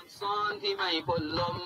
ษรที่ไม่พ้นลม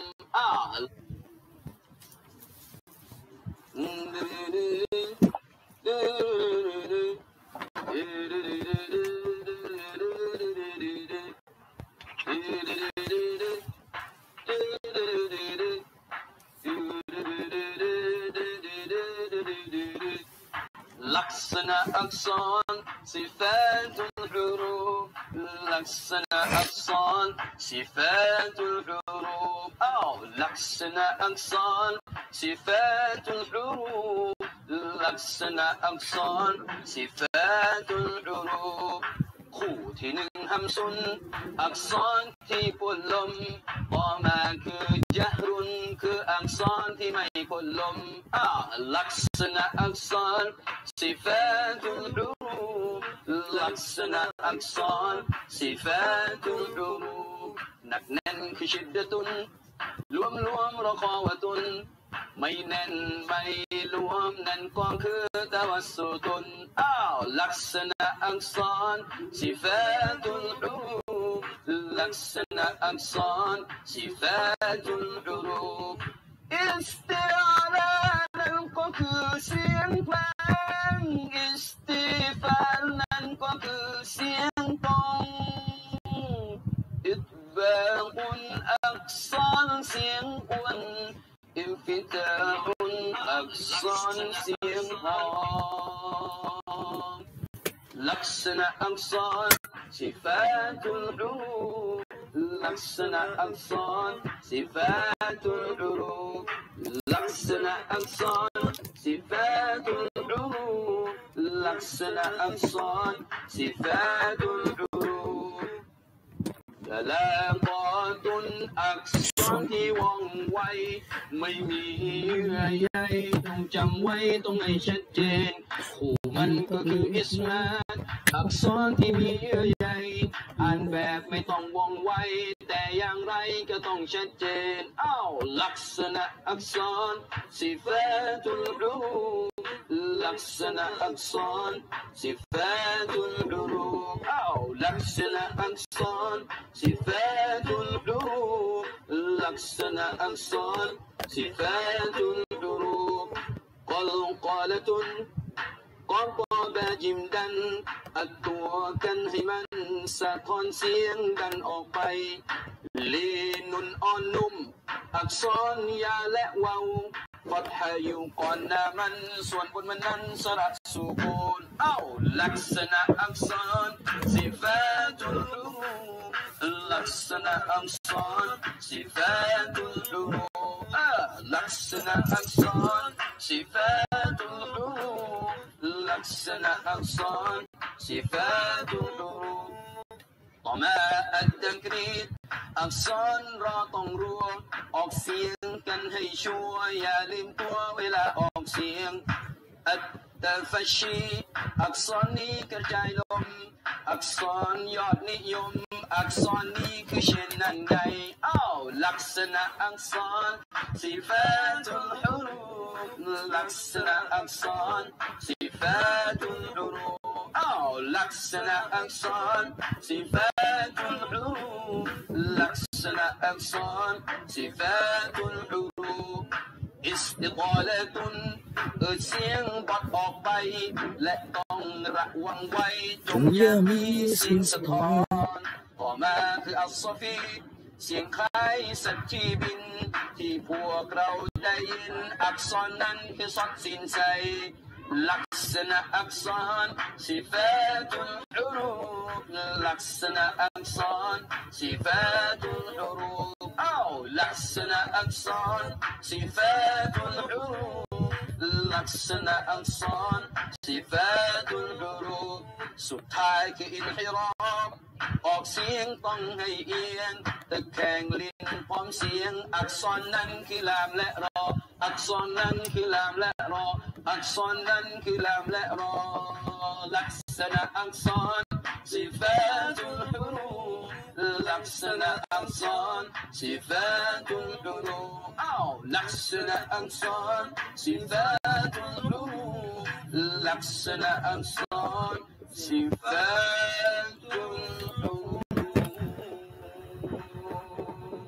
ลักษณะอักษรสิฟาตุลฮุรูฟลักษณะอักษรสิฟาตุลฮุรูฟลักษณะอักษรสิฟาตุลฮุรูฟลักษณะอักษรสิฟาตุลฮุรูฟคู่ที่หนึ่งฮัมซุนอักษรที่พ้นลมต่อมาคือญะฮรุนคืออักษรที่ไม่พ้นลมลักษณะอักษรสิฟาตุลฮุรูฟลักษณะอักษรสิฟาตุลฮุรูฟหนักแน่นคือชิดดะตุนรวมรอคอวะตุนไม่แน่นไม่รวมนั่นก็คือตะวัสสุตุนลักษณะอักษรสิฟาตุลฮุรูฟลักษณะอักษรสิฟาตุลฮุรูฟอิสติอาละนั่นก็คือเสียงเพลงอิสติฟาลนั่นก็คือเสียงตรงอิตบาอุนอักษรเสียงอ้วนอินฟิตาอุนอักษรเสียงหอมลักษณะอักษรสิฟาตุลฮุรูฟลักษณะอักษรสิฟาตุลฮุรูฟลักษณะอักษรสิฟาตุลฮุรูฟลักษณะอักษรสิฟาตุลฮุรูฟกะลากอตุนอักษรที่ว่องไวไม่มีเยื่อใยต้องจำไว้ต้องให้ชัดเจนคู่มันก็คืออิสมาตอักษรที่มีเยื่อใยอ่านแบบไม่ต้องว่องไวแต่อย่างไรก็ต้องชัดเจนลักษณะอักษรสิฟาตุลฮุรูฟลักษณะอักษรสิฟาตุลฮุรูฟลักษณะอักษรสิฟาตุลฮุรูฟลักษณะอักษรสิฟาตุลฮุรูฟกอลกอละตุนกอปอบะจิมดันอัดตัวกันให้มันสะท้อนเสียงดันออกไปลีนุนอ่อนนุ่มอักษรยาและวาวฟัดฮาอยู่ก่อนหน้ามันส่วนบนมันนั้นสระสุกูนลักษณะอักษรสิฟาตุลฮุรูฟลักษณะอักษรสิฟาตุลฮุรูฟลักษณะอักษรสิฟาตุลฮุรูฟลักษณะอักษรสิฟาตุลฮุรูฟต่อมาอัดดังกรีดอักษรรอต้องรัวออกเสียงกันให้ชัวร์อย่าลืมตัวเวลาออกเสียงอัดตะฟัชชีอักษรนี้กระจายลมอักษรยอดนิยมอักษรนี้คือเช่นนั้นใดลักษณะอักษรสิฟาตุลฮุรูฟลักษณะอักษรสิฟาตุลฮุรูฟลักษณะอักษรสิฟาตุลฮุรูฟลักษณะอักษรสิฟาตุลฮุรูฟอิสติกอละตุนเสียงบดออกไปและต้องระวังไว้จงอย่ามีเสียงสะท้อนต่อมาคืออัลซอฟีเสียงคล้ายสัตว์ที่บินที่พวกเราได้ยินอักษรนั้นคือซอดสินใจลักษณะอักษรสิฟาตุลฮุรูฟลักษณะอักษรสิฟาตุลฮุรูฟลักษณะอักษรสิฟาตุลฮุรูฟลักษณะอักษรสิฟาตุลฮุรูฟสุดท้ายคืออินฮิรอบออกเสียงต้องให้เอียงตะแคงลิ้นพร้อมเสียงอักษรนั้นคือลามและรออักษรนั้นคือลามและรออักษรนั้นคือลามและรอลักษณะอักษรสิฟาตุลฮุรูฟลักษณะอักษรสิฟาตุลฮุรูฟลักษณะอักษรสิฟาตุลฮุรูฟลักษณะอักษรสิฟาตุลฮุรูฟ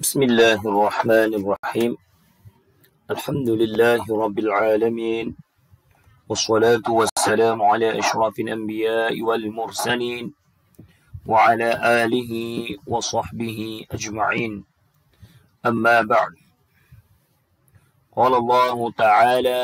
بسم الله الرحمن الرحيم الحمد لله رب العالمين والصلاة والسلام على أشرف الأنبياء والمرسلين وعلى آله وصحبه أجمعين أما بعد قال الله تعالى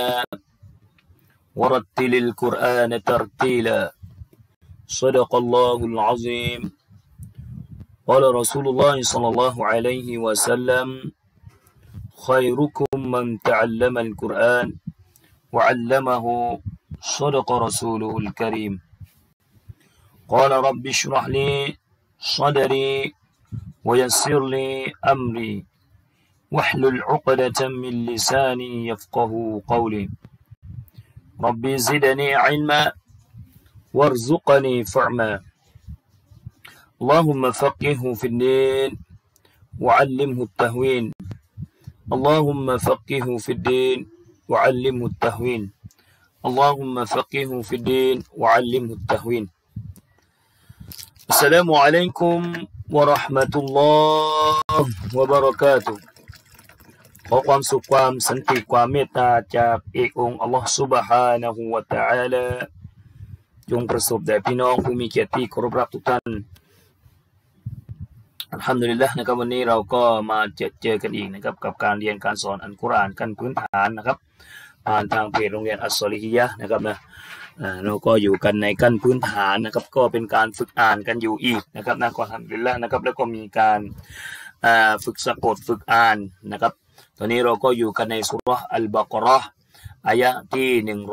ورتل القرآن ترتيلا صدق الله العظيم قال رسول الله صلى الله عليه وسلم خيركم من تعلم القرآن وعلمه صدق رسوله الكريم قال رب اشرح لي صدري ويسر لي أمري واحلل عقدة من لساني يفقه قولي ربي زدني علما وارزقني فهما اللهم فقهه في الدين وعلمه التهوين اللهم فقهه في الدين وعلمه التهوين اللهم فقهه في الدين وعلمه التهوين السلام عليكم ورحمة الله وبركاته ขอความสุขความสันติความเมตตาจากเอกองค์อัลลอฮฺซุบฮานะฮูวะตะอาลาจงประสบแด่พี่น้องผู้มีเกียรติที่เคารพรักทุกท่านอัลฮัมดุลิลละห์นะครับวันนี้เราก็มาเจอกันอีกนะครับกับการเรียนการสอนอัลกุรอานขั้นพื้นฐานนะครับผ่านทางเพจโรงเรียนอัสซอลิฮียะห์นะครับนะเราก็อยู่กันในขั้นพื้นฐานนะครับก็เป็นการฝึกอ่านกันอยู่อีกนะครับนะอัลฮัมดุลิลละห์นะครับแล้วก็มีการฝึกสะกดฝึกอ่านนะครับตอนนี้เราก็อยู่กันในซูเราะห์อัลบะเกาะเราะห์อายะห์ที่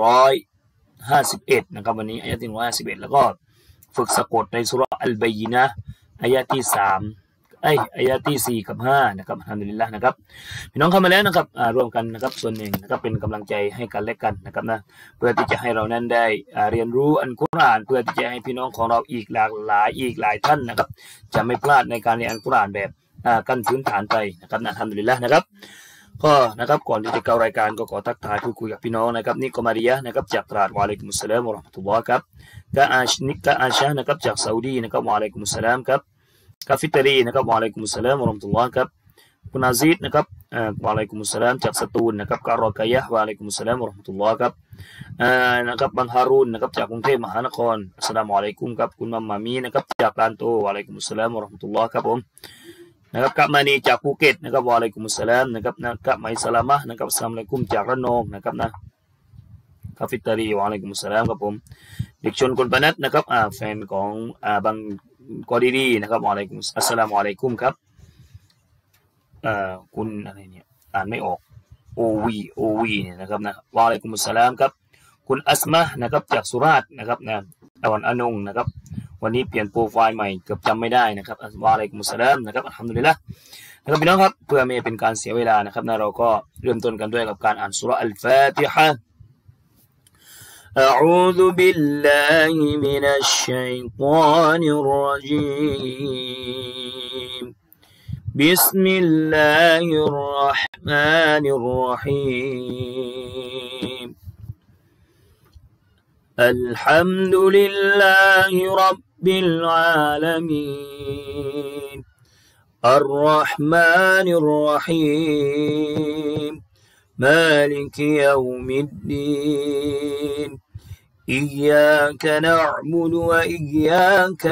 151นะครับวันนี้อายะห์ที่151แล้วก็ฝึกสะกดในซูเราะห์อัลบะยีนะห์อายะห์ที่3อายะห์ที่4กับ5นะครับอัลฮัมดุลิลละห์นะครับพี่น้องเข้ามาแล้วนะครับร่วมกันนะครับส่วนหนึ่งนะครับเป็นกำลังใจให้กันและกันนะครับนะเพื่อที่จะให้เรานั้นได้เรียนรู้อัลกุรอานเพื่อที่จะให้พี่น้องของเราอีกหลายท่านนะครับจะไม่พลาดในการเรียนอัลกุรอานแบบขั้นพื้นฐานไปนะครับอัลฮัมดุลิลละห์นะครับก็นะครับก่อนที่จะเข้ารายการก็ขอทักทายพูดคุยกับพี่น้องนะครับนี่ก็มาริยะนะครับจากตราดวะอะลัยกุมุสสลามวะเราะห์มะตุลลอฮ์ครับกะอาชะนะครับจากซาอุดีนะครับวะอะลัยกุมุสสลามครับกาฟิตรีนะครับวะอะลัยกุมุสสลามวะเราะห์มะตุลลอฮ์ครับคุณอาซีดนะครับวะอะลัยกุมุสสลามจากสตูลนะครับกะรอกะยะห์วะอะลัยกุมุสสลามวะเราะห์มะตุลลอฮ์ครับนะครับบังฮารุนนะครับจากกรุงเทพมหานครอัสสลามุอะลัยกุมครับคุณมัมมามีนะครับจากลานโตวะอะลัยกุมุสสลามวะเราะห์มะตุลลอฮ์ครับผมนะครับกะมานีจากภูเก็ตนะครับวะอะลัยกุมุสสลามนะครับนะกะไมสลามะห์นะครับอัสสลามุอะลัยกุมจากระนองนะครับนะคาฟิตรีวะอะลัยกุมุสสลามครับผมเด็กชนคนปนัดนะครับแฟนของบังกอดีนะครับวะอะลัยกุมุสอัสสลามุอะลัยกุมครับคุณอะไรเนี่ยอ่านไม่ออกโอวีเนี่ยนะครับนะวะอะลัยกุมุสสลามครับคุณอัสมะห์นะครับจากสุราษฎร์นะครับนะตะวันอนงนะครับวันนี้เปลี่ยนโปรไฟล์ใหม่เกือบจำไม่ได้นะครับวะอะลัยกุมุสสลามนะครับอัลฮัมดุลิลละห์นะครับพี่น้องครับเพื่อไม่เป็นการเสียเวลานะครับนะเราก็เริ่มต้นกันด้วยกับการอ่านซูเราะห์อัลฟาติฮะห์أعوذ بالله من الشيطان الرجيم بسم الله الرحمن الرحيم الحمد لله رب العالمين الرحمن الرحيم مالك يوم الدين إياك نعبد وإياك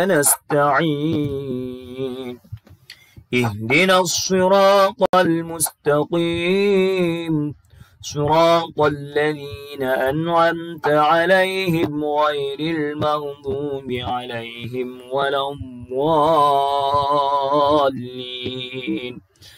نستعين اهدنا الصراط المستقيم صراط الذين أنعمت عليهم غير المغضوب عليهم ولا الضالين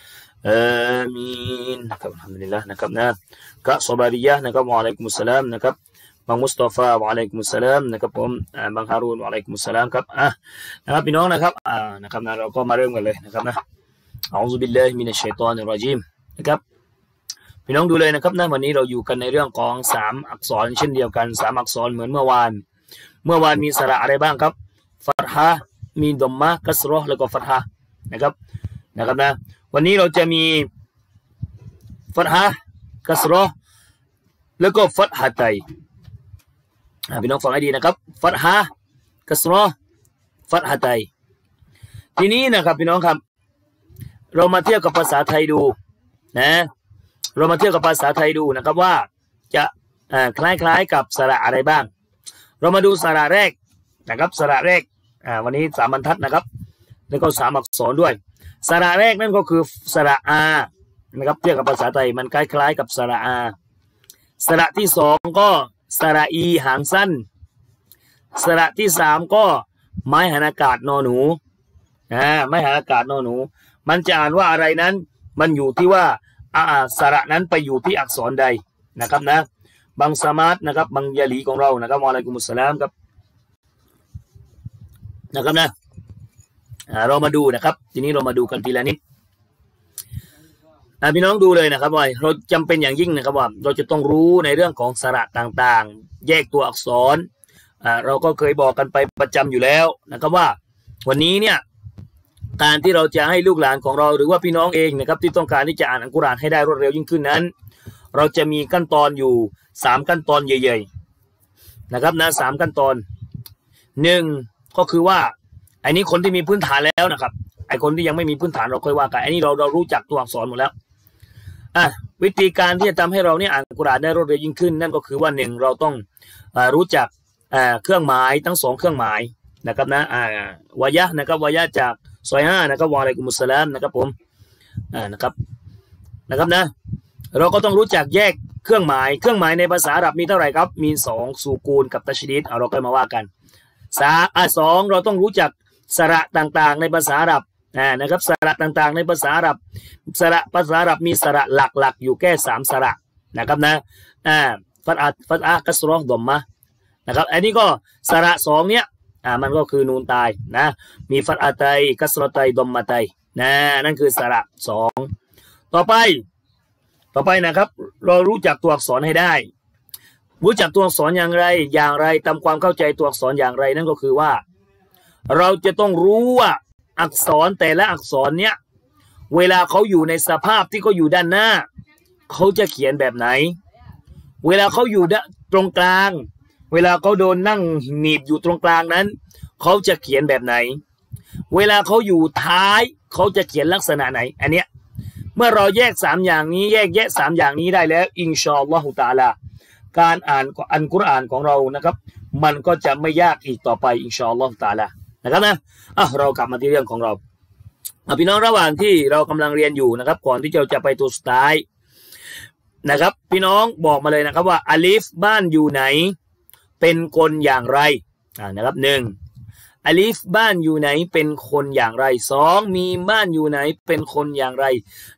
آمين นะครับอัลฮัมดุลิลละห์นะครับนะกะซอบาริยะห์นะครับวะอะลัยกุมุสสลามนะครับบังมุสตอฟาวะอะลัยกุมุสสลามนะครับผมบังฮารุนวะอะลัยกุมุสสลามครับนะครับพี่น้องนะครับนะครับนะเราก็มาเริ่มกันเลยนะครับนะอะอูซุบิลลาฮิมินัชชัยฏอนิรเราะญีมนะครับพี่น้องดูเลยนะครับนะวันนี้เราอยู่กันในเรื่องของ3อักษรเช่นเดียวกัน3อักษรเหมือนเมื่อวานมีสระอะไรบ้างครับฟัตฮะห์มีดัมมะห์กัสเราะห์แล้วก็ฟัตฮะห์นะครับนะวันนี้เราจะมีฟัตฮะห์กัสเราะห์แล้วก็ฟัตฮะตัยพี่น้องฟังให้ดีนะครับฟัตฮะห์กัสเราะห์ฟัตฮะตัยทีนี้นะครับพี่น้องครับเรามาเทียบกับภาษาไทยดูนะเรามาเทียบกับภาษาไทยดูนะครับว่าจะคล้ายๆกับสระอะไรบ้างเรามาดูสระแรกนะครับสระแรกวันนี้3 บรรทัดนะครับแล้วก็3 อักษรด้วยสระแรกนั่นก็คือสระอานะครับเทียบกับภาษาไทยมันคล้ายๆกับสระอาสระที่2ก็สระอีหางสั้นสระที่3ก็ไม้หันอากาศนอหนูไม้หันอากาศนอหนูมันจะอ่านว่าอะไรนั้นมันอยู่ที่ว่าสระนั้นไปอยู่ที่อักษรใดนะครับนะบางสมาร์ทนะครับบางยาลีของเรานะครับวะอะลัยกุมุสสลามครับนะครับนะเรามาดูนะครับทีนี้เรามาดูกันทีละนิดพี่น้องดูเลยนะครับว่าเราจำเป็นอย่างยิ่งนะครับว่าเราจะต้องรู้ในเรื่องของสระต่างๆแยกตัวอักษรเราก็เคยบอกกันไปประจำอยู่แล้วนะครับว่าวันนี้เนี่ยการที่เราจะให้ลูกหลานของเราหรือว่าพี่น้องเองนะครับที่ต้องการที่จะอ่านอัลกุรอานให้ได้รวดเร็วยิ่งขึ้นนั้นเราจะมีขั้นตอนอยู่3 ขั้นตอนใหญ่ๆนะครับนะ3 ขั้นตอน1ก็คือว่าอันนี้คนที่มีพื้นฐานแล้วนะครับไอคนที่ยังไม่มีพื้นฐานเราค่อยว่ากันอันนี้เรารู้จักตัวอักษรหมดแล้ววิธีการที่จะทำให้เราเนี่ยอ่านอัลกุรอานได้รวดเร็วยิ่งขึ้นนั่นก็คือว่า1เราต้องรู้จักเครื่องหมายทั้ง2 เครื่องหมายนะครับนะวายะนะครับวายะจากซอย5นะครับวะอะลัยกุมุสสลามนะครับผมนะครับนะเราก็ต้องรู้จักแยกเครื่องหมายในภาษาอาหรับมีเท่าไหร่ครับมี2สูกูลกับตัชดีดเราก็มาว่ากัน2เราต้องรู้จักสระต่างๆในภาษาอาหรับนะครับสระต่างๆในภาษาอาหรับภาษาอาหรับมีสระหลักๆอยู่แค่3 สระนะครับนะฟัตอะกัสเราะห์ดอมมะนะครับอันนี้ก็สระ2เนี้ยมันก็คือนูนตายนะมีฟัตอะตัยกัสเราะตัยดอมมะตัยนั่นคือสระ2ต่อไปนะครับเรารู้จักตัวอักษรให้ได้รู้จักตัวอักษรอย่างไรทำความเข้าใจตัวอักษรอย่างไรนั่นก็คือว่าเราจะต้องรู้ว่าอักษรแต่ละอักษรเนี้ยเวลาเขาอยู่ในสภาพที่เขาอยู่ด้านหน้าเขาจะเขียนแบบไหนเวลาเขาอยู่ตรงกลางเวลาเขาโดนนั่งหนีบอยู่ตรงกลางนั้นเขาจะเขียนแบบไหนเวลาเขาอยู่ท้ายเขาจะเขียนลักษณะไหนอันเนี้ยเมื่อเราแยก3 อย่างนี้แยก3 อย่างนี้ได้แล้วอินชาอัลลอฮุตะอาลาการอ่านอัลกุรอานของเรานะครับมันก็จะไม่ยากอีกต่อไปอินชาอัลลอฮุตะอาลานะครับนะเรากลับมาที่เรื่องของเราพี่น้องระหว่างที่เรากำลังเรียนอยู่นะครับก่อนที่เราจะไปตัวสุดท้ายนะครับพี่น้องบอกมาเลยนะครับว่าอาลิฟบ้านอยู่ไหนเป็นคนอย่างไรนะครับ1อาลิฟบ้านอยู่ไหนเป็นคนอย่างไร2มีบ้านอยู่ไหนเป็นคนอย่างไร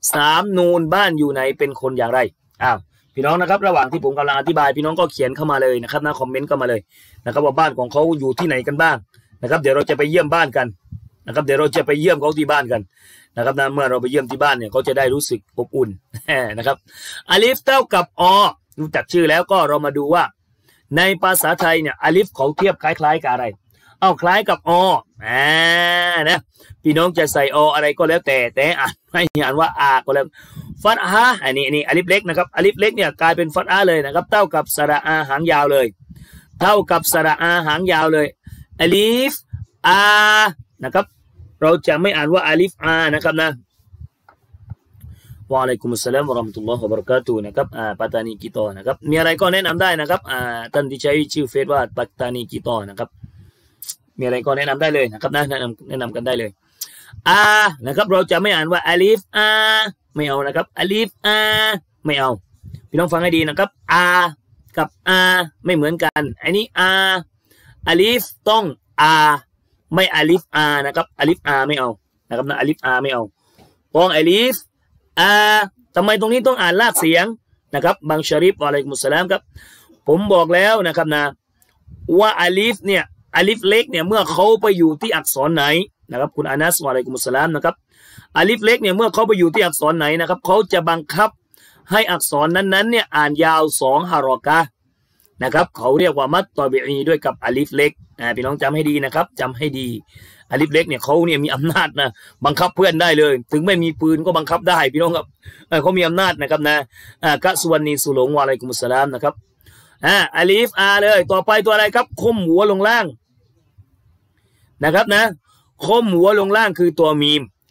3นูนบ้านอยู่ไหนเป็นคนอย่างไรพี่น้องนะครับระหว่างที่ผมกำลังอธิบายพี่น้องก็เขียนเข้ามาเลยนะครับนะคอมเมนต์เข้ามาเลยนะครับว่าบ้านของเขาอยู่ที่ไหนกันบ้างนะครับเดี๋ยวเราจะไปเยี่ยมบ้านกันนะครับเดี๋ยวเราจะไปเยี่ยมเขาที่บ้านกันนะครับนะเมื่อเราไปเยี่ยมที่บ้านเนี่ยเขาจะได้รู้สึกอบอุ่นนะครับอาลิฟเท่ากับรู้จักชื่อแล้วก็เรามาดูว่าในภาษาไทยเนี่ยอาลิฟเขาเทียบคล้ายๆกับอะไรคล้ายกับนะพี่น้องจะใส่อะไรก็แล้วแต่ให้อ่านว่าก็แล้วฟัตฮะอันนี้อาลิฟเล็กนะครับอาลิฟเล็กเนี่ยกลายเป็นฟัตฮะเลยนะครับเท่ากับสระอาหางยาวเลยเท่ากับสระอาหางยาวเลยอาลิฟนะครับเราจะไม่อ่านว่าอาลิฟนะครับนะวะอะลัยกุมุสสลามวะเราะห์มะตุลลอฮ์วะบะเราะกาตุฮ์นะครับปัตตานีกิโตนะครับมีอะไรก็แนะนำได้นะครับท่านที่ใช้ชื่อเฟซว่าปัตตานีกิโตนะครับมีอะไรก็แนะนำได้เลยนะครับนะแนะนำกันได้เลยนะครับเราจะไม่อ่านว่าอาลิฟไม่เอานะครับอาลิฟไม่เอาพี่น้องฟังให้ดีนะครับกับไม่เหมือนกันอันนี้อาลิฟต้องไม่อาลิฟนะครับอาลิฟไม่เอานะครับนะอาลิฟไม่เอาพองอาลิฟทำไมตรงนี้ต้องอ่านลากเสียงนะครับบางชะริฟวะอะลัยกุมุสสลามครับผมบอกแล้วนะครับนะว่าอาลิฟเนี่ยอาลิฟเล็กเนี่ยเมื่อเขาไปอยู่ที่อักษรไหนนะครับคุณอานัสวะอะลัยกุมุสสลามนะครับอาลิฟเล็กเนี่ยเมื่อเขาไปอยู่ที่อักษรไหนนะครับเขาจะบังคับให้อักษรนั้นเนี่ยอ่านยาว2 ฮารอกะห์นะครับเขาเรียกว่ามัดตอบิอีด้วยกับอาลิฟเล็กพี่น้องจำให้ดีนะครับจำให้ดีอาลิฟเล็กเนี่ยเขาเนี่ยมีอำนาจนะบังคับเพื่อนได้เลยถึงไม่มีปืนก็บังคับได้พี่น้องครับเขามีอำนาจนะครับนะกะสุวรรณีสุหลงวะอะลัยกุมุสสลามนะครับอาลิฟเลยต่อไปตัวอะไรครับคมหัวลงล่างนะครับนะคมหัวลงล่างคือตัวมีม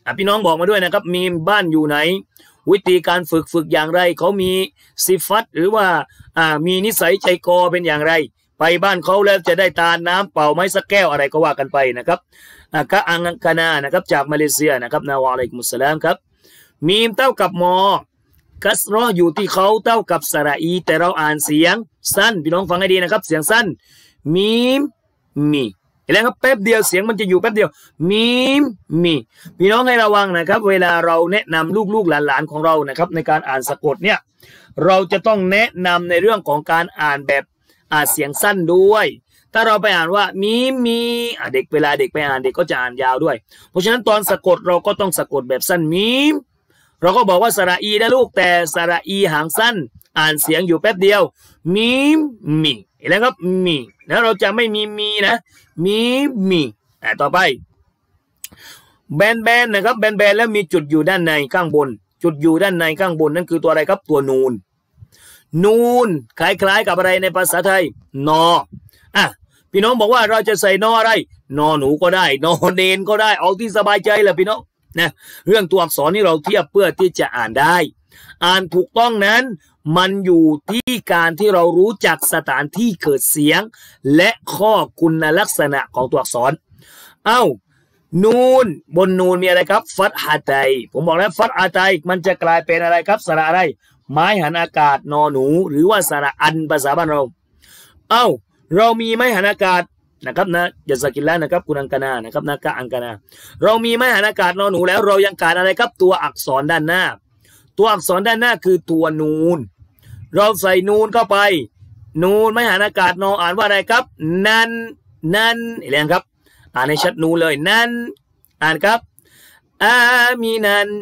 พี่น้องบอกมาด้วยนะครับมีบ้านอยู่ไหนวิธีการฝึกอย่างไรเขามีซิฟัตหรือว่ามีนิสัยใจคอเป็นอย่างไรไปบ้านเขาแล้วจะได้ทานน้ำเปล่าไม้สักแก้วอะไรก็ว่ากันไปนะครับกะอังกานานะครับจากมาเลเซียนะครับนะวะอะลัยกุมุสสลามครับมีมเท่ากับมอกัสรออยู่ที่เขาเท่ากับสระอีแต่เราอ่านเสียงสั้นพี่น้องฟังให้ดีนะครับเสียงสั้นมีมีแล้วครับแป๊บเดียวเสียงมันจะอยู่แป๊บเดียวมีพี่น้องให้ระวังนะครับเวลาเราแนะนำลูกๆหลานๆของเรานะครับในการอ่านสะกดเนี่ยเราจะต้องแนะนำในเรื่องของการอ่านแบบเสียงสั้นด้วยถ้าเราไปอ่านว่ามีเด็กเวลาเด็กไปอ่านเด็กก็จะอ่านยาวด้วยเพราะฉะนั้นตอนสะกดเราก็ต้องสะกดแบบสั้นมีเราก็บอกว่าสระอีนะลูกแต่สระอีหางสั้นอ่านเสียงอยู่แป๊บเดียวมีแล้วครับมีนะเราจะไม่มีนะมีต่อไปแบนนะครับแบนแล้วมีจุดอยู่ด้านในข้างบนจุดอยู่ด้านในข้างบนนั่นคือตัวอะไรครับตัวนูนคล้ายๆกับอะไรในภาษาไทยนอพี่น้องบอกว่าเราจะใส่นออะไรนอหนูก็ได้นอเนนก็ได้เอาที่สบายใจแหละพี่น้องนะเรื่องตัวอักษรนี่เราเทียบเพื่อที่จะอ่านได้อ่านถูกต้องนั้นมันอยู่ที่การที่เรารู้จักสถานที่เกิดเสียงและข้อคุณลักษณะของตัวอักษรนูนบนนูนมีอะไรครับฟัตฮะไตผมบอกแล้วฟัตฮะไตมันจะกลายเป็นอะไรครับสระอะไรไม้หันอากาศนอหนูหรือว่าสระอันภาษาบ้านเราเรามีไม้หันอากาศนะครับนะยะซากิลละนะครับคุณอังกานานะครับนะกะอังกานาเรามีไม้หันอากาศนอหนูแล้วเรายังขาดอะไรครับตัวอักษรด้านหน้าตัวอักษรด้านหน้าคือตัวนูนเราใส่นูนเข้าไปนูนไม้หันอากาศนออ่านว่าอะไรครับนันเรียนครับอ่านให้ชัดนูนเลยนันอ่านครับอามีนัน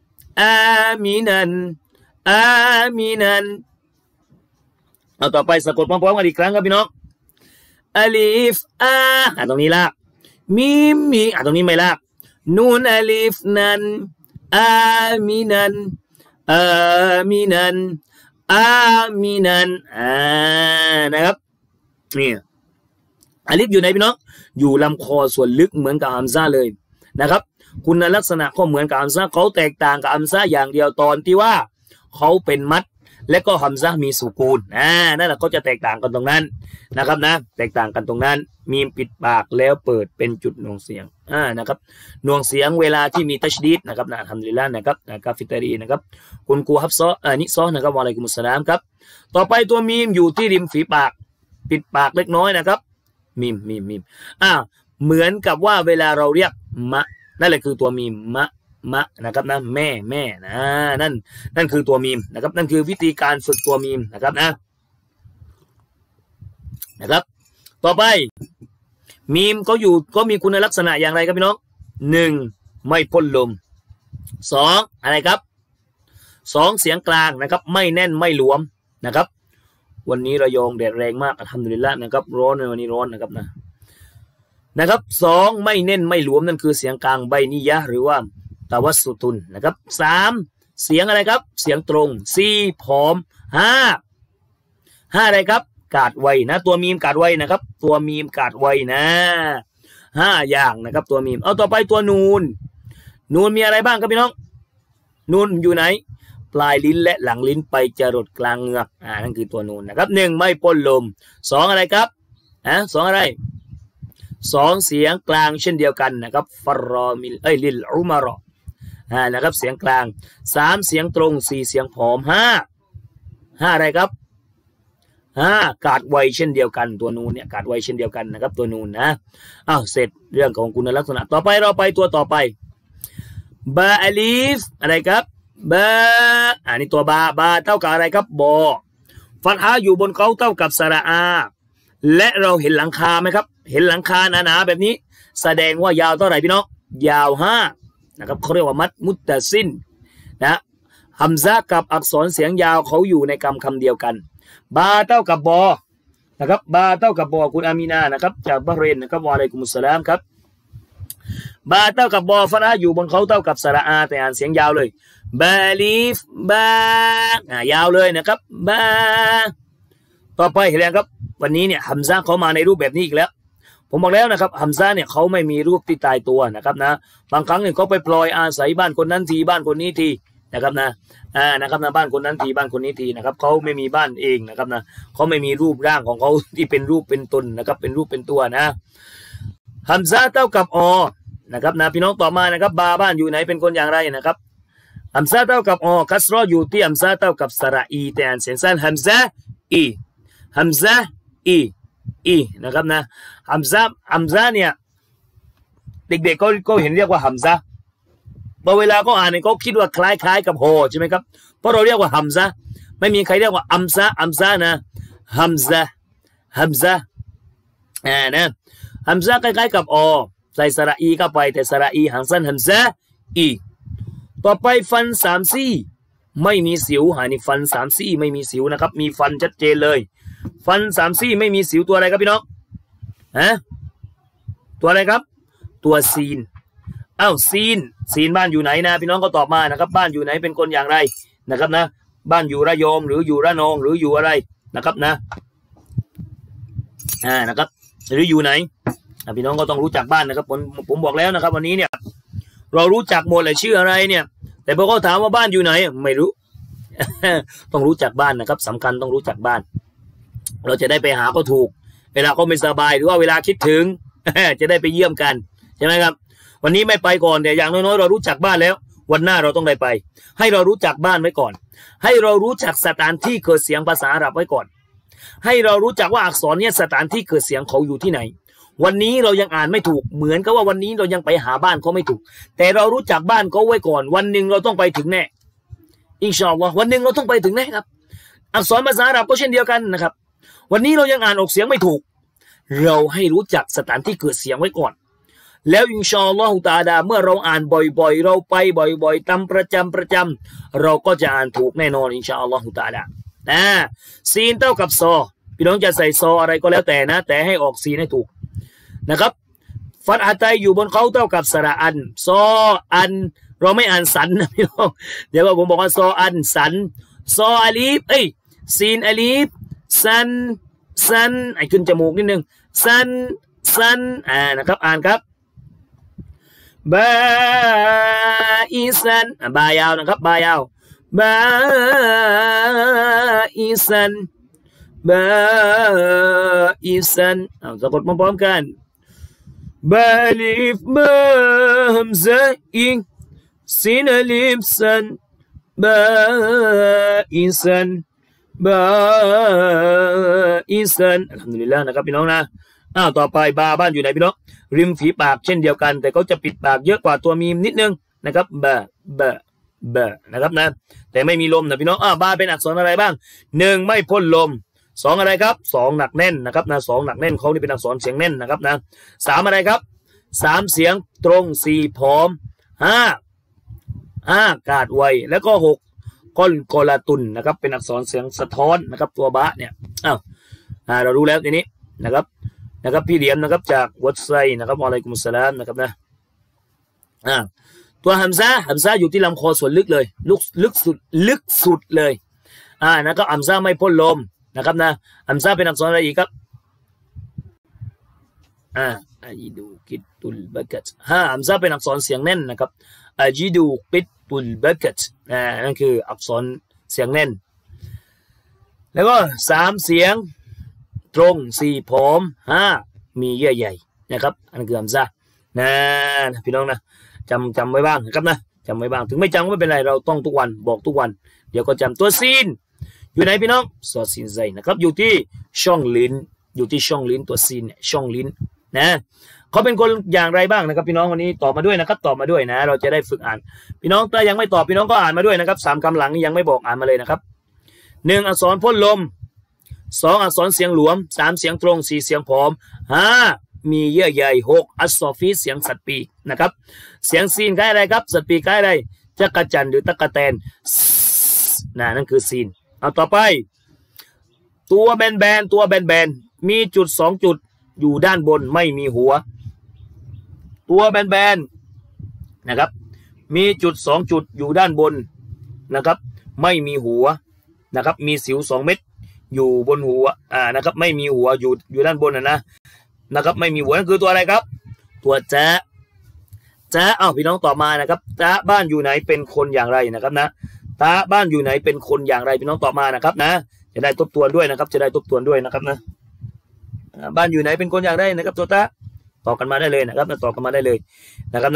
เอาต่อไปสะกดพร้อมๆกันอีกครั้งครับพี่น้องอาลีฟตรงนี้ลากมีตรงนี้ไม่ลากนูนอาลีฟนันมีนันนะครับนี่อาลิฟอยู่ไหนพี่น้องอยู่ลำคอส่วนลึกเหมือนกับฮัมซาเลยนะครับคุณลักษณะก็เหมือนกับฮัมซาเขาแตกต่างกับฮัมซาอย่างเดียวตอนที่ว่าเขาเป็นมัดและก็ฮัมซามีสุกูลนั่นแหละก็จะแตกต่างกันตรงนั้นนะครับนะแตกต่างกันตรงนั้นมีปิดปากแล้วเปิดเป็นจุดหน่วงเสียงนะครับหน่วงเสียงเวลาที่มีตัชดีดนะครับนะอัลฮัมดุลิลละห์นะครับกาฟิตารีนะครับคุณครูฮับซอนิซอนะครับวะอะลัยกุมุสสลามครับต่อไปตัวมีมอยู่ที่ริมฝีปากปิดปากเล็กน้อยนะครับมีมเหมือนกับว่าเวลาเราเรียกมะนั่นแหละคือตัวมีมะนะครับนะแม่นะนั่นคือตัวมีมนะครับนั่นคือวิธีการฝึกตัวมีมนะครับนะครับต่อไปมีมก็มีคุณลักษณะอย่างไรครับพี่น้อง1ไม่พ่นลม2อะไรครับ2เสียงกลางนะครับไม่แน่นไม่หลวมนะครับวันนี้ระยองแดดแรงมากอัลฮัมดุลิลละห์นะครับร้อนในวันนี้ร้อนนะครับ2ไม่แน่นไม่หลวมนั่นคือเสียงกลางใบนิยะหรือว่าตะวัสสุตุนนะครับ3เสียงอะไรครับเสียงตรง4ผอม5อะไรครับกาดไวนะตัวมีมกาดไวนะครับตัวมีมกาดไวนะ5อย่างนะครับตัวมีมเอาต่อไปตัวนูนมีอะไรบ้างครับพี่น้องนูนอยู่ไหนปลายลิ้นและหลังลิ้นไปจรดกลางเหงือกนั่นคือตัวนูนนะครับ1ไม่พ่นลม2อะไรครับ2อะไร2เสียงกลางเช่นเดียวกันนะครับฟรอมิลลิลอุมารอนะครับเสียงกลาง3เสียงตรง4เสียงผอม5อะไรครับกาดไวเช่นเดียวกันตัวนูนเนี่ยกาดไวเช่นเดียวกันนะครับตัวนูนนะเสร็จเรื่องของคุณลักษณะต่อไปเราไปตัวต่อไปบาอลีฟอะไรครับบานี่ตัวบาเท่ากับอะไรครับบอฟัตฮะอยู่บนเขาเท่ากับสระอาและเราเห็นหลังคาไหมครับเห็นหลังคาหนาๆแบบนี้แสดงว่ายาวเท่าไหร่พี่น้องยาว5นะครับเขาเรียกว่ามัดมุตตะซินนะฮัมซะกับอักษรเสียงยาวเขาอยู่ในคำเดียวกันบาเท่ากับบอนะครับบาเท่ากับบอคุณอามีนานะครับจากบาห์เรนนะครับวะอะลัยกุมุสสลามครับบาเท่ากับบอฟัตฮะอยู่บนเขาเท่ากับสระอาแต่อ่านเสียงยาวเลยบาลีฟบายาวเลยนะครับบาต่อไปเห็นไหมครับวันนี้เนี่ยฮัมซะเขามาในรูปแบบนี้อีกแล้วผมบอกแล้วนะครับฮัมซาเนี่ยเขาไม่มีรูปที่ตายตัวนะครับนะบางครั้งเนี่ยเขาไปปล่อยอาศัยบ้านคนนั้นทีบ้านคนนี้ทีนะครับนะนะครับนะบ้านคนนั้นทีบ้านคนนี้ทีนะครับเขาไม่มีบ้านเองนะครับนะเขาไม่มีรูปร่างของเขาที่เป็นรูปเป็นตนนะครับเป็นรูปเป็นตัวนะฮัมซาเท่ากับอนะครับนะพี่น้องต่อมานะครับบาบ้านอยู่ไหนเป็นคนอย่างไรนะครับฮัมซาเท่ากับอคัสรออยู่ที่ฮัมซาเท่ากับสระอีแต่อ่านเสียงสั้นฮัมซาอีฮัมซาอีนะครับนะฮัมซาเนี่ยเด็กๆก็เห็นเรียกว่าฮัมซาพอเวลาก็อ่านเนี่ยเขาคิดว่าคล้ายๆกับโฮใช่ไหมครับเพราะเราเรียกว่าฮัมซาไม่มีใครเรียกว่าอัมซานะฮัมซานะฮัมซาคล้ายๆกับอใส่สระอีเข้าไปแต่สระอีหางสั้นฮัมซาอีต่อไปฟันสามซี่ไม่มีสิวนี่ฟันสามซี่ไม่มีสิวนะครับมีฟันชัดเจนเลยฟันสามซี่ไม่มีสิวตัวอะไรครับพี่น้องตัวอะไรครับตัวซีนซีนบ้านอยู่ไหนนะพี่น้องก็ตอบมานะครับบ้านอยู่ไหนเป็นคนอย่างไรนะครับนะบ้านอยู่ระยองหรืออยู่ระนองหรืออยู่อะไรนะครับนะนะครับหรืออยู่ไหนพี่น้องก็ต้องรู้จักบ้านนะครับผมบอกแล้วนะครับวันนี้เนี่ยเรารู้จักหมดเลยชื่ออะไรเนี่ยแต่พอเขาถามว่าบ้านอยู่ไหนไม่รู้ ต้องรู้จักบ้านนะครับสำคัญต้องรู้จักบ้านเราจะได้ไปหาก็ถูกเวลาเขาไม่สบายหรือว่าเวลาคิดถึง จะได้ไปเยี่ยมกันใช่ไหมครับวันนี้ไม่ไปก่อนแต่อย่างน้อยๆเรารู้จักบ้านแล้ววันหน้าเราต้องได้ไปให้เรารู้จักบ้านไว้ก่อนให้เรารู้จักสถานที่เกิดเสียงภาษาอาหรับไว้ก่อนให้เรารู้จักว่าอักษรเนี่ยสถานที่เกิดเสียงเขาอยู่ที่ไหนวันนี้เรายังอ่านไม่ถูกเหมือนกับว่าวันนี้เรายังไปหาบ้านเขาไม่ถูกแต่เรารู้จักบ้านเขาไว้ก่อนวันหนึ่งเราต้องไปถึงแน่อินชาอัลลอฮ์วันหนึ่งเราต้องไปถึงแน่ครับอักษรภาษาอาหรับก็เช่นเดียวกันนะครับวันนี้เรายังอ่านออกเสียงไม่ถูกเราให้รู้จักสถานที่เกิดเสียงไว้ก่อนแล้วอินชาอัลลอฮฺตะอาลาเมื่อเราอ่านบ่อยๆเราไปบ่อยๆตามประจำเราก็จะอ่านถูกแน่นอนอินชาอัลลอฮฺตะอาลาซีนเท่ากับซอพี่น้องจะใส่ซออะไรก็แล้วแต่นะแต่ให้ออกซีนให้ถูกนะครับฟัตฮะไตอยู่บนเขาเท่ากับสระอันซออันเราไม่อ่านสันนะพี่น้องเดี๋ยวผมบอกว่าซออันสันซออาลีฟซีนอาลีฟซันไอ้ขึ้นจมูกนิดนึงซันนะครับอ่านครับบาอิซันบายาวนะครับบายาวบาอิซันสะกดพร้อมๆกันบาลิฟมาฮัมซะอิงซินอลิฟซันบาอิซันอัลฮัมดุลิลละห์นะครับพี่น้องนะต่อไปบาบ้านอยู่ไหนพี่น้องริมฝีปากเช่นเดียวกันแต่เขาจะปิดปากเยอะกว่าตัวมีมนิดนึงนะครับบานะครับนะแต่ไม่มีลมนะพี่น้องบาเป็นอักษรอะไรบ้าง1ไม่พ่นลม2อะไรครับ2หนักแน่นนะครับนะ2หนักแน่นเขานี่เป็นอักษรเสียงแน่นนะครับนะ3อะไรครับ3เสียงตรง4ผอม5กาดไวแล้วก็6ก้อนกอลาตุนนะครับเป็นอักษรเสียงสะท้อนนะครับตัวบะเนี่ยเรารู้แล้วทีนี้นะครับพี่เหลียมนะครับจากวัดไซนะครับอะลัยกุมุสสลามนะครับนะตัวฮัมซาอยู่ที่ลำคอส่วนลึกเลยลึกสุดเลยนะครับฮัมซาไม่พ่นลมนะครับนะฮัมซาเป็นอักษรอะไรอีกครับอาจิดูกิตุลบะกัตฮัมซาเป็นอักษรเสียงแน่นนะครับอาจิดูกิตุลบะกัตนั่นคืออักษรเสียงแน่นแล้วก็3เสียงตรง4ผอม5มีเยื่อใยนะครับอันคือฮัมซานะพี่น้องนะจำไว้บ้างนะครับนะจำไว้บ้างถึงไม่จำไม่เป็นไรเราต้องทุกวันบอกทุกวันเดี๋ยวก็จำตัวซีนอยู่ไหนพี่น้องซอซีนไซนะครับอยู่ที่ช่องลิ้นตัวซีนเนี่ยช่องลิ้นนะเขาเป็นคนอย่างไรบ้างนะครับพี่น้องวันนี้ตอบมาด้วยนะครับตอบมาด้วยนะเราจะได้ฝึกอ่านพี่น้องถ้ายังไม่ตอบพี่น้องก็อ่านมาด้วยนะครับ3คำหลังยังไม่บอกอ่านมาเลยนะครับ1อักษรพ่นลม2อักษรเสียงหลวม3เสียงตรง4เสียงผอม5มีเยื่อใย6อัสซอฟีเสียงสัตว์ปีกนะครับเสียงซีนใกล้อะไรครับสัตว์ปีกใกล้อะไรจักรจั่นหรือตะกะแตนนั่นคือซีนเอาต่อไปตัวแบนมีจุด2จุดอยู่ด้านบนไม่มีหัวตัวแบนนะครับมีจุด2จุดอยู่ด้านบนนะครับไม่มีหัวนะครับมีสิว2เม็ดอยู่บนหัวนะครับไม่มีหัวอยู่ด้านบนนะนะครับไม่มีหัวนั่นคือตัวอะไรครับตัวจ๊ะจ๊ะพี่น้องต่อมานะครับจ๊ะบ้านอยู่ไหนเป็นคนอย่างไรนะครับนะจ๊ะบ้านอยู่ไหนเป็นคนอย่างไรพี่น้องต่อมานะครับนะจะได้ทบทวนด้วยนะครับจะได้ทบทวนด้วยนะครับนะบ้านอยู่ไหนเป็นคนอย่างไรนะครับตัวจ๊ะตอบกันมาได้เลยนะครับตอบกันมาได้เลยนะครับ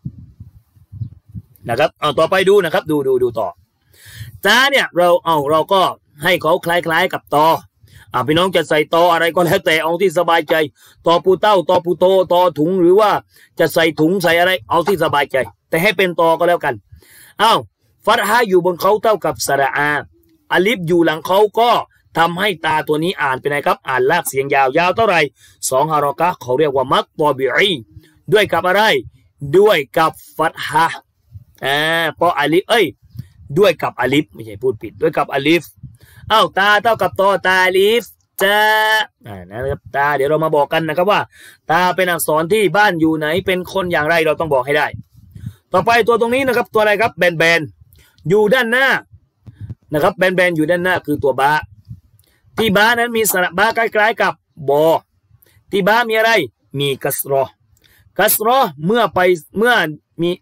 นะครับต่อไปดูนะครับดูต่อจ๊ะเนี่ยเราก็ให้เขาคล้ายๆกับตอพี่น้องจะใส่ตออะไรก็แล้วแต่เอาที่สบายใจตอปูเต้าตอปูโตตอถุงหรือว่าจะใส่ถุงใส่อะไรเอาที่สบายใจแต่ให้เป็นตอก็แล้วกันฟัตฮะอยู่บนเขาเท่ากับสระอาอลิฟอยู่หลังเขาก็ทำให้ตาตัวนี้อ่านเป็นไงครับอ่านลากเสียงยาวเท่าไหร่2 ฮารอกะห์เขาเรียกว่ามัดตอบิอีด้วยกับอะไรด้วยกับฟัตฮะเพราะอลิฟด้วยกับอลิฟไม่ใช่พูดผิดด้วยกับอลิฟตาเท่ากับตอตาอลิฟจ๊ะนะครับตาเดี๋ยวเรามาบอกกันนะครับว่าตาเป็นอักษรที่บ้านอยู่ไหนเป็นคนอย่างไรเราต้องบอกให้ได้ต่อไปตัวตรงนี้นะครับตัวอะไรครับแบนอยู่ด้านหน้านะครับแบนอยู่ด้านหน้าคือตัวบาที่บานั้นมีสระบาคล้ายๆกับบอที่บามีอะไรมีกัสรอเมื่อมี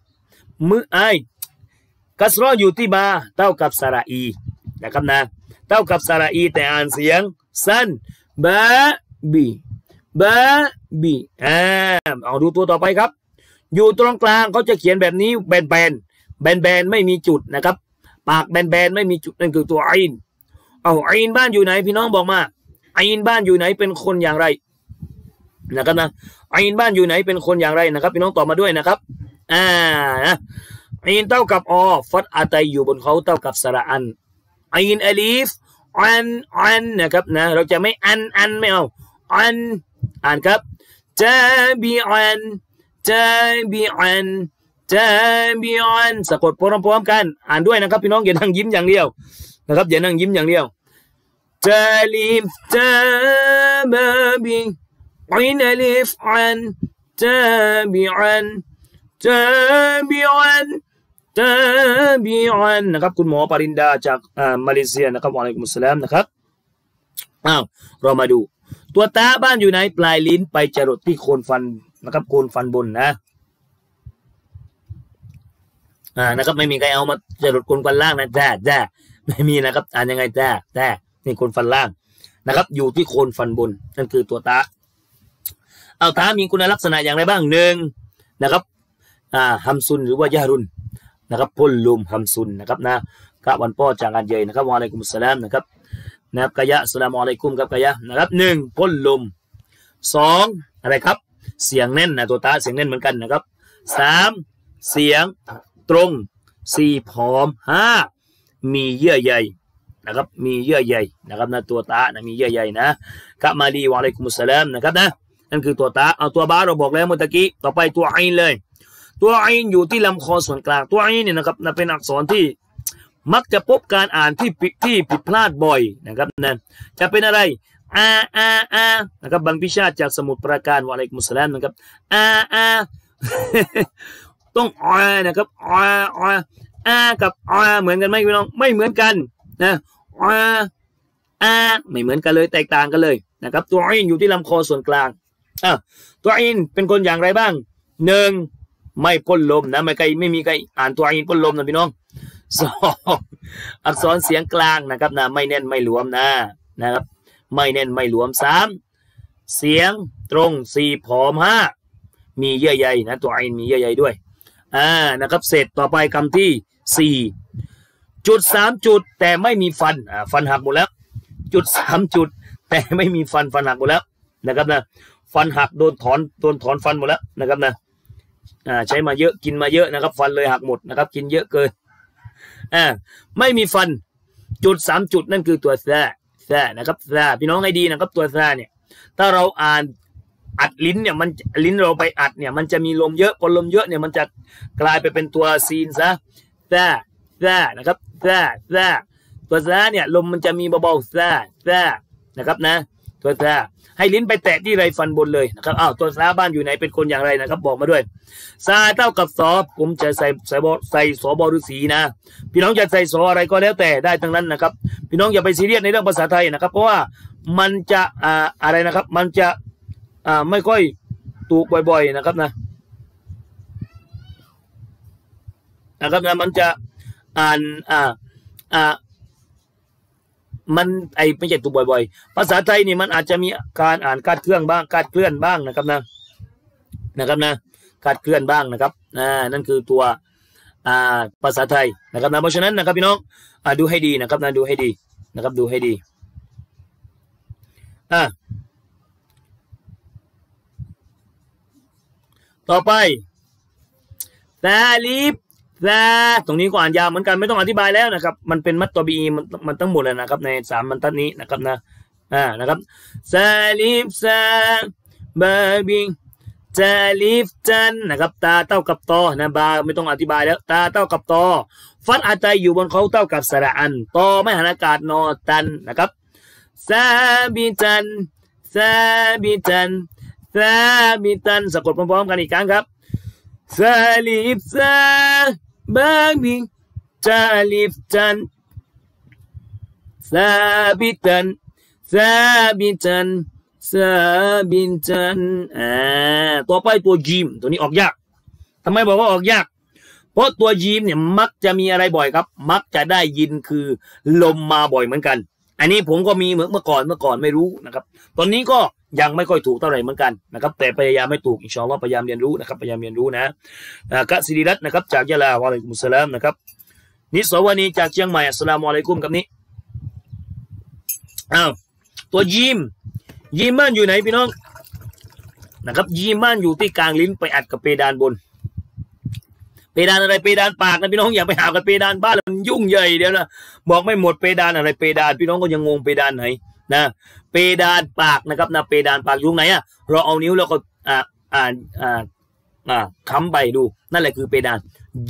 กัสรออยู่ที่บาเท่ากับสระอีนะครับนะเท่ากับสระอีแต่อ่านเสียงสั้นบาบีเอาดูตัวต่อไปครับอยู่ตรงกลางเขาจะเขียนแบบนี้แบนไม่มีจุดนะครับปากแบนไม่มีจุดนั่นคือตัวอินอินบ้านอยู่ไหนพี่น้องบอกมาอินบ้านอยู่ไหนเป็นคนอย่างไรนะครับนะอินบ้านอยู่ไหนเป็นคนอย่างไรนะครับพี่น้องตอบมาด้วยนะครับอินเท่ากับฟัตอาตัยอยู่บนเขาเท่ากับสระอันอินอลีฟอันนะครับนะเราจะไม่อันไม่เอาอ่านครับจาบิอันสะกดพร้อมๆกันอ่านด้วยนะครับพี่น้องอย่านั่งยิ้มอย่างเดียวนะครับอย่านั่งยิ้มอย่างเดียวจาลิฟจาบาบิอินอลิฟอันจาบิอันนะครับคุณหมอปรินดาจากมาเลเซียนะครับวะอะลัยกุมุสสลามนะครับเรามาดูตัวตาบ้านอยู่ไหนปลายลิ้นไปจรดที่โคนฟันนะครับโคนฟันบนนะครับไม่มีใครเอามาจรดโคนฟันล่างนะแต่ไม่มีนะครับอ่านยังไงแต่นี่โคนฟันล่างนะครับอยู่ที่โคนฟันบนนั่นคือตัวตาตามีคุณลักษณะอย่างไรบ้าง1นะครับฮัมซุนหรือว่ายารุนนะครับพ่นลมฮัมซุนนะครับนะกะวันพ่อจากอันใหญ่นะครับวะอะลัยกุมุสสลามนะครับกะยะอัสสลามุอะลัยกุมครับกะยะนะครับ1พ่นลม2อะไรครับเสียงแน่นตัวตาเสียงแน่นเหมือนกันนะครับ3เสียงตรง4ผอม5มีเยื่อใยนะครับมีเยื่อใยนะครับนะตัวตามีเยื่อใยนะกะมาลีวะอะลัยกุมุสสลามนะครับนะนั่นคือตัวตาตัวบาเราบอกแล้วเมื่อกี้ต่อไปตัวอินเลยตัวอินอยู่ที่ลำคอส่วนกลางตัวอินเนี่ยนะครับเป็นอักษรที่มักจะพบการอ่านที่ผิดพลาดบ่อยนะครับนั่นจะเป็นอะไรนะครับบางพิชาติจากสมุทรปราการวะอะลัยกุมุสสลามนะครับต้องนะครับกับเหมือนกันไหมพี่น้องไม่เหมือนกันนะไม่เหมือนกันเลยแตกต่างกันเลยนะครับตัวอินอยู่ที่ลำคอส่วนกลางตัวอินเป็นคนอย่างไรบ้าง1ไม่พ่นลมนะไม่มีใครอ่านตัวอินพ่นลมนะพี่น้อง2อักษรเสียงกลางนะครับนะไม่แน่นไม่หลวมนะครับไม่แน่นไม่หลวม3เสียงตรง4ผอม5มีเยื่อใยนะตัวอินมีเยื่อใยด้วยนะครับเสร็จต่อไปคำที่4จุด3จุดแต่ไม่มีฟันฟันหักหมดแล้วจุด3จุดแต่ไม่มีฟันหักหมดแล้วนะครับนะฟันหักโดนถอนฟันหมดแล้วนะครับนะใช้มาเยอะกินมาเยอะนะครับฟันเลยหักหมดนะครับกินเยอะเกินไม่มีฟันจุด3จุดนั่นคือตัวแซนะครับแซพี่น้องให้ดีนะครับตัวแซเนี่ยถ้าเราอ่านอัดลิ้นเนี่ยมันลิ้นเราไปอัดเนี่ยมันจะมีลมเยอะพอลมเยอะเนี่ยมันจะกลายไปเป็นตัวซีนซะแซนะครับแซตัวแซเนี่ยลมมันจะมีเบาๆแซนะครับนะตัวแซให้ลิ้นไปแตะที่ไรฟันบนเลยนะครับตัวซาบ้านอยู่ไหนเป็นคนอย่างไรนะครับบอกมาด้วยซาเท่ากับสอผมจะใส่สอบฤษีนะพี่น้องจะใส่สออะไรก็แล้วแต่ได้ทั้งนั้นนะครับพี่น้องอย่าไปซีเรียสในเรื่องภาษาไทยนะครับเพราะว่ามันจะอะไรนะครับมันจะไม่ค่อยถูกบ่อยๆนะครับนะครับนะมันจะอ่านมันไม่ใช่ถูกบ่อยๆภาษาไทยนี่มันอาจจะมีการอ่านคาดเคลื่อนบ้างนะครับนะครับนะคาดเคลื่อนบ้างนะครับนั่นคือตัวภาษาไทยนะครับนะเพราะฉะนั้นนะครับพี่น้องดูให้ดีนะครับนะดูให้ดีนะครับดูให้ดีต่อไปซาลิฟตรงนี้ก็อ่านยาวเหมือนกันไม่ต้องอธิบายแล้วนะครับมันเป็นมัตตบีมันทั้งหมดเลยนะครับใน3บรรทัดนี้นะครับนะครับซาลิฟซาบาบิซาลิฟจันนะครับตาเท่ากับตอนะบาไม่ต้องอธิบายแล้วตาเท่ากับตอฟัดอาใจอยู่บนเขาเท่ากับสระอันตอไม่หันอากาศนอตันนะครับซาบิจันสะกดพร้อมๆกันอีกครั้งครับซาลิฟซาบาบิซาลิฟจันซาบิจันต่อไปตัวจีมตัวนี้ออกยากทำไมบอกว่าออกยากเพราะตัวจีมเนี่ยมักจะมีอะไรบ่อยครับมักจะได้ยินคือลมมาบ่อยเหมือนกันอันนี้ผมก็มีเมื่อก่อนไม่รู้นะครับตอนนี้ก็ยังไม่ค่อยถูกเท่าไหร่เหมือนกันนะครับแต่พยายามไม่ถูกอินชาอัลลอฮ์พยายามเรียนรู้นะครับพยายามเรียนรู้นะกะซิริรัตนะครับจากยะลาวะอะลัยกุมุสสลามนะครับนิสวานีจากเชียงใหม่อัสสลามุอะลัยกุมกับนี้ตัวยีมบ้านอยู่ไหนพี่น้องนะครับยีมบ้านอยู่ที่กลางลิ้นไปอัดกับเพดานบนเพดานอะไรเพดานปากนะพี่น้องอย่าไปหากับเพดานบ้านมันยุ่งใหญ่เดี๋ยวนะบอกไม่หมดเพดานอะไรเพดานพี่น้องก็ยังงงเพดานไหนนะเพดานปากนะครับนะเพดานปากอยู่ไหนเราเอานิ้วแล้วก็ค้ำไปดูนั่นแหละคือเพดาน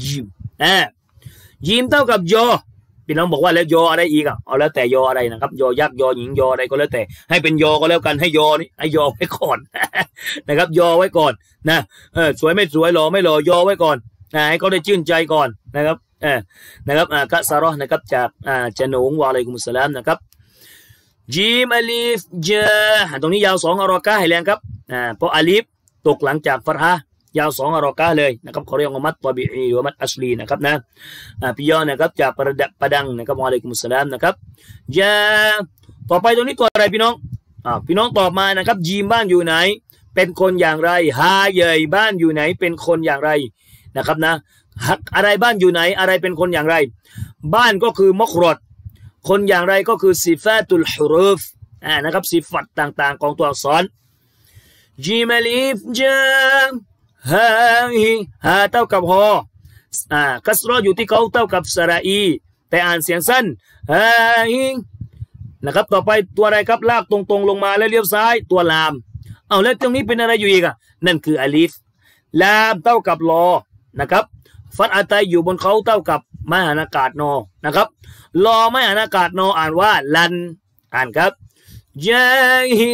ยีมเท่ากับยอพี่น้องบอกว่าแล้วยออะไรอีกเอาแล้วแต่ยออะไรนะครับยอยักษ์ยอหญิงยออะไรก็แล้วแต่ให้เป็นยอก็แล้วกันให้ยอนี่ให้ยอไว้ก่อนนะครับยอไว้ก่อนนะสวยไม่สวยหล่อไม่หล่อยอไว้ก่อนให้เขาได้ชื่นใจก่อนนะครับนะครับกะซารอนะครับจากจะหนงวะอะลัยกุมุสสลามนะครับจีมอลิฟเจตรงนี้ยาว2 อรอกะให้แรงครับเพราะอลิฟตกหลังจากฟัตฮะยาว2 อรอกะเลยนะครับเขาเรียกว่ามัดตอบีอีหรือมัดอัสลีนะครับนะพี่ยอนะครับจากประดังนะครับวะอะลัยกุมุสสลามนะครับต่อไปตรงนี้ตัวอะไรพี่น้องพี่น้องตอบมานะครับจีมบ้านอยู่ไหนเป็นคนอย่างไรฮาเยยบ้านอยู่ไหนเป็นคนอย่างไรนะครับนะอะไรบ้านอยู่ไหนอะไรเป็นคนอย่างไรบ้านก็คือมกรดคนอย่างไรก็คือซิฟาตุลฮุรุฟนะครับซิฟัตต่างๆของตัวอักษรจีมลิฟจามฮาเท่ากับฮอคัสรออยู่ที่เขาเท่ากับสระอีแต่อ่านเสียงสั้นฮานะครับต่อไปตัวอะไรครับลากตรงๆลงมาแล้วเลี้ยวซ้ายตัวลามแล้วตรงนี้เป็นอะไรอยู่อีกนั่นคืออลิฟลามเท่ากับลอนะครับฟัตอาตัยอยู่บนเขาเท่ากับมหานากาศนอนะครับลอมหานากาศนออ่านว่าลันอ่านครับจาฮิ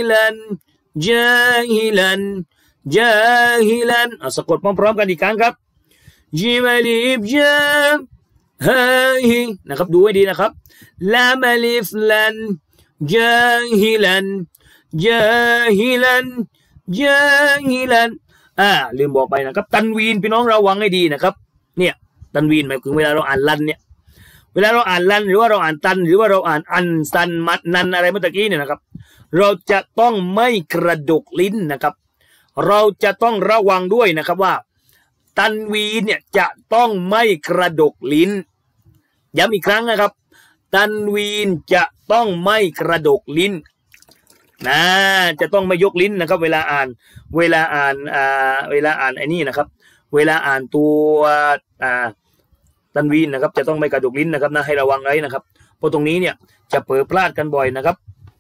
ลันสะกดพร้อมๆกันอีกครั้งครับจิมาลิฟจาฮาฮินะครับดูให้ดีนะครับลามาลิฟลันจาฮิลันลืมบอกไปนะครับตันวีนพี่น้องระวังให้ดีนะครับเนี่ยตันวีนหมายถึงเวลาเราอ่านลันเนี่ยเวลาเราอ่านลันหรือว่าเราอ่านตันหรือว่าเราอ่านอันซันมัดนันอะไรเมื่อกี้เนี่ยนะครับเราจะต้องไม่กระดกลิ้นนะครับเราจะต้องระวังด้วยนะครับว่าตันวีนเนี่ยจะต้องไม่กระดกลิ้นย้ำอีกครั้งนะครับตันวีนจะต้องไม่กระดกลิ้นจะต้องไม่ยกลิ้นนะครับเวลาอ่านไอ้นี่นะครับเวลาอ่านตัวตันวีนนะครับจะต้องไม่กระดกลิ้นนะครับนะให้ระวังไว้นะครับเพราะตรงนี้เนี่ยจะเผลอพลาดกันบ่อยนะครับ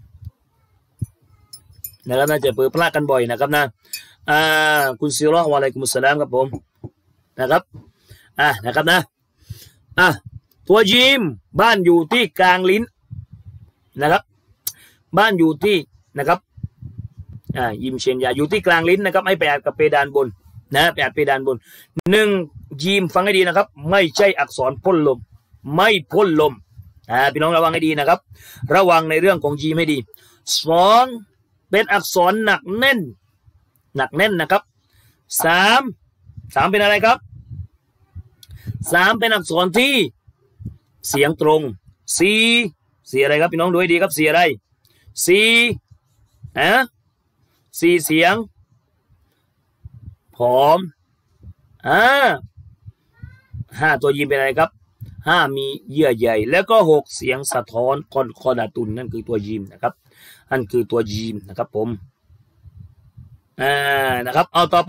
น่าจะเผลอพลาดกันบ่อยนะครับนะคุณซิรอฮ์วะอะลัยกุมุสสลามครับผมนะครับนะครับนะตัวจีมบ้านอยู่ที่กลางลิ้นนะครับบ้านอยู่ที่นะครับยิมเชนยาอยู่ที่กลางลิ้นนะครับให้ไปอัดกับเพดานบนไปอัดเพดานบน1ยีมฟังให้ดีนะครับไม่ใช่อักษรพ่นลมไม่พ่นลมพี่น้องระวังให้ดีนะครับระวังในเรื่องของยีมให้ดี2เป็นอักษรหนักแน่นหนักแน่นนะครับสามเป็นอะไรครับ3เป็นอักษรที่เสียงตรง4อะไรครับพี่น้องดูให้ดีครับ4อะไร4เสียงผอม5ตัวยีมเป็นอะไรครับ5มีเยื่อใยแล้วก็6เสียงสะท้อนคอดาตุนนั่นคือตัวยีมนะครับนั่นคือตัวยีมนะครับผมนะครับเอาต่อไป